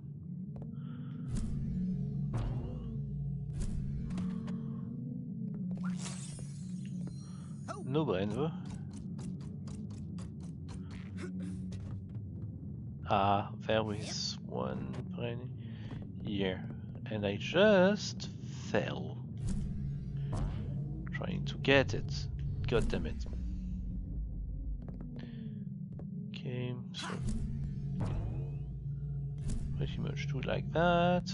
No brain though. Ah, there is one brain here, and I just fell trying to get it. God damn it. Okay, so pretty much do like that.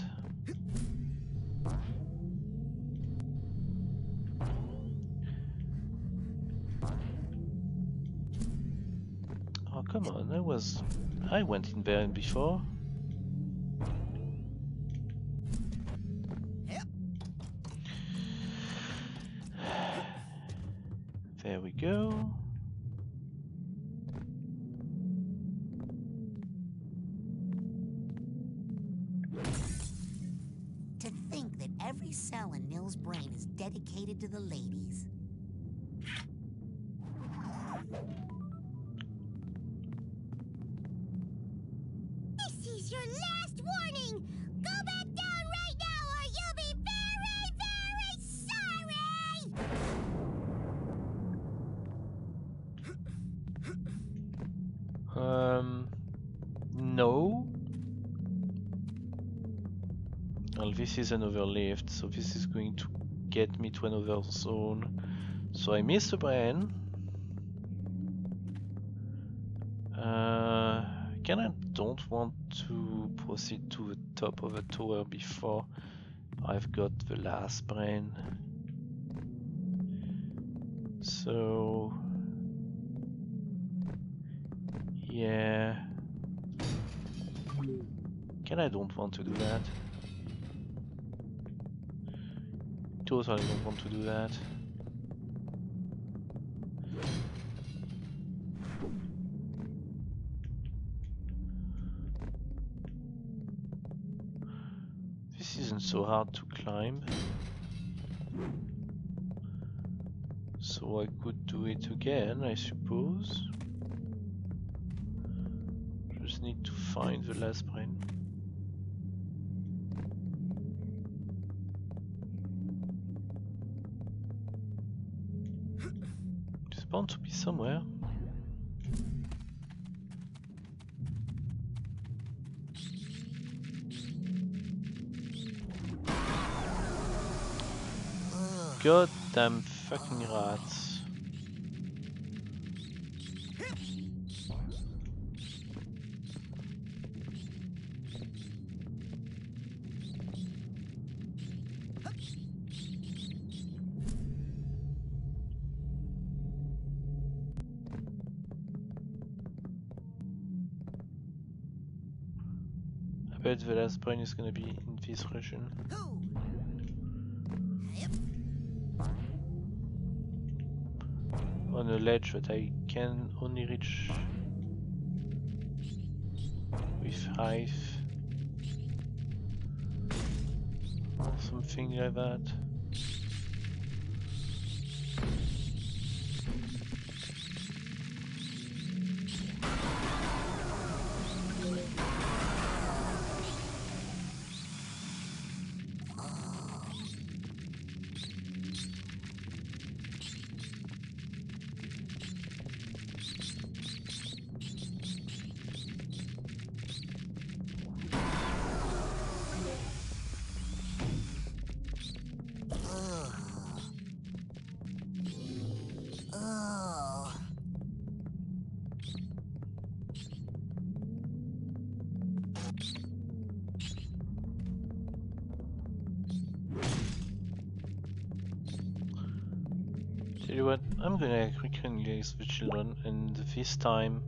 Oh, come on, I went in there before. There we go. To think that every cell in Nil's brain is dedicated to the ladies. This is your last warning! Go back down right now or you'll be very, very sorry! No. Well, this is another lift, so this is going to get me to another zone. So I missed the brain. Again, I don't want to proceed to the top of the tower before I've got the last brain. So yeah. Again, I don't want to do that. Totally don't want to do that. This isn't so hard to climb. So I could do it again, I suppose. Just need to find the last brain. It's bound to be somewhere. Goddamn fucking rats. I bet the last brain is gonna be in this region. On a ledge that I can only reach with hive or something like that. Tell you what, I'm gonna recognize the children, and this time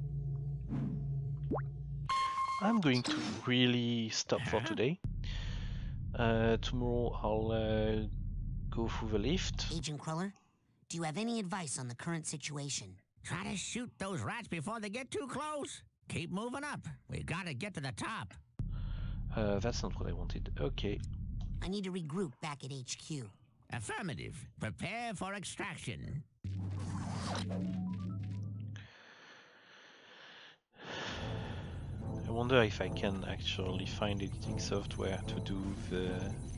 I'm going to really stop for today. Tomorrow I'll go through the lift. Agent Cruller, do you have any advice on the current situation? Try to shoot those rats before they get too close. Keep moving up. We gotta get to the top. That's not what I wanted. Okay. I need to regroup back at HQ. Affirmative. Prepare for extraction. I wonder if I can actually find editing software to do the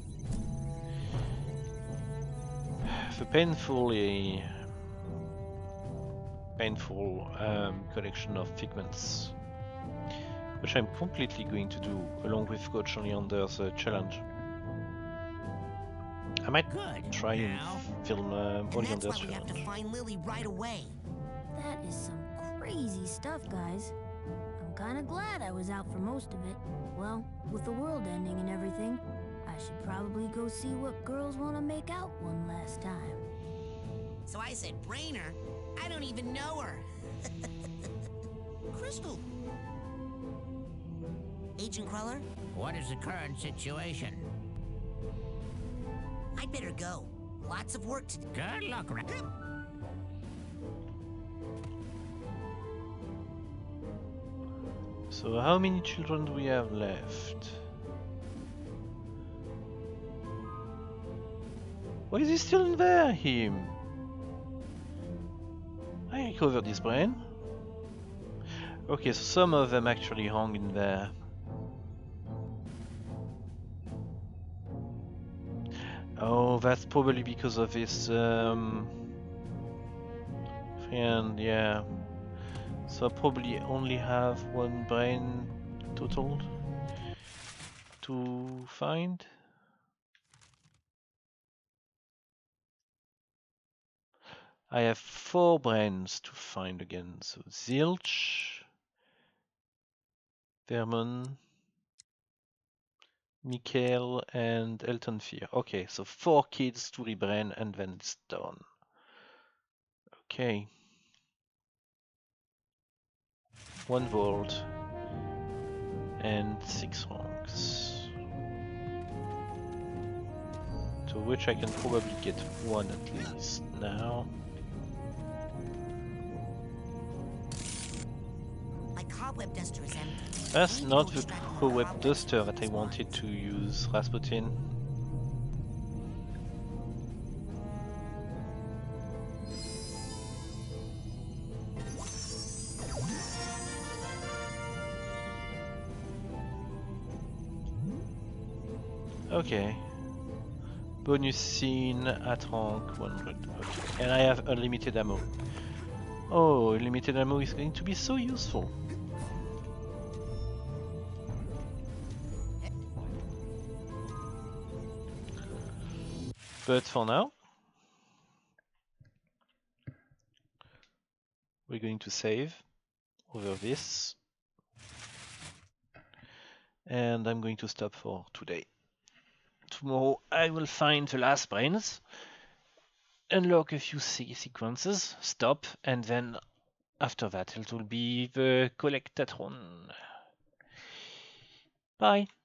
painful collection of figments, which I'm completely going to do along with Coach Leander's challenge. I might try and film That's Oleander's why we have to challenge. find Lily right away. That is some crazy stuff, guys. I'm kinda glad I was out for most of it. Well, with the world ending and everything, I should probably go see what girls want to make out one last time. So I said, Brainer? I don't even know her. crystal. Agent Cruller, What is the current situation? I'd better go. Lots of work to do. Good luck, So how many children do we have left? Why is he still in there, him? I recovered his brain. Okay, so some of them actually hung in there. Oh, that's probably because of his friend, yeah. So I probably only have one brain total to find. I have 4 brains to find again. So Zilch, Vermon, Mikhail, and Elton Fear. Okay, so 4 kids to rebrain and then it's done. Okay. 1 volt and 6 ranks. To which I can probably get 1 at least now. My cobweb duster is empty. That's not the cobweb duster that I wanted to use, Rasputin. Okay. Bonus scene at rank 100. Okay. And I have unlimited ammo. Oh, unlimited ammo is going to be so useful. But for now, we're going to save over this. And I'm going to stop for today. Tomorrow I will find the last brains, unlock a few sequences, stop, and then after that it will be the collectatron. Bye!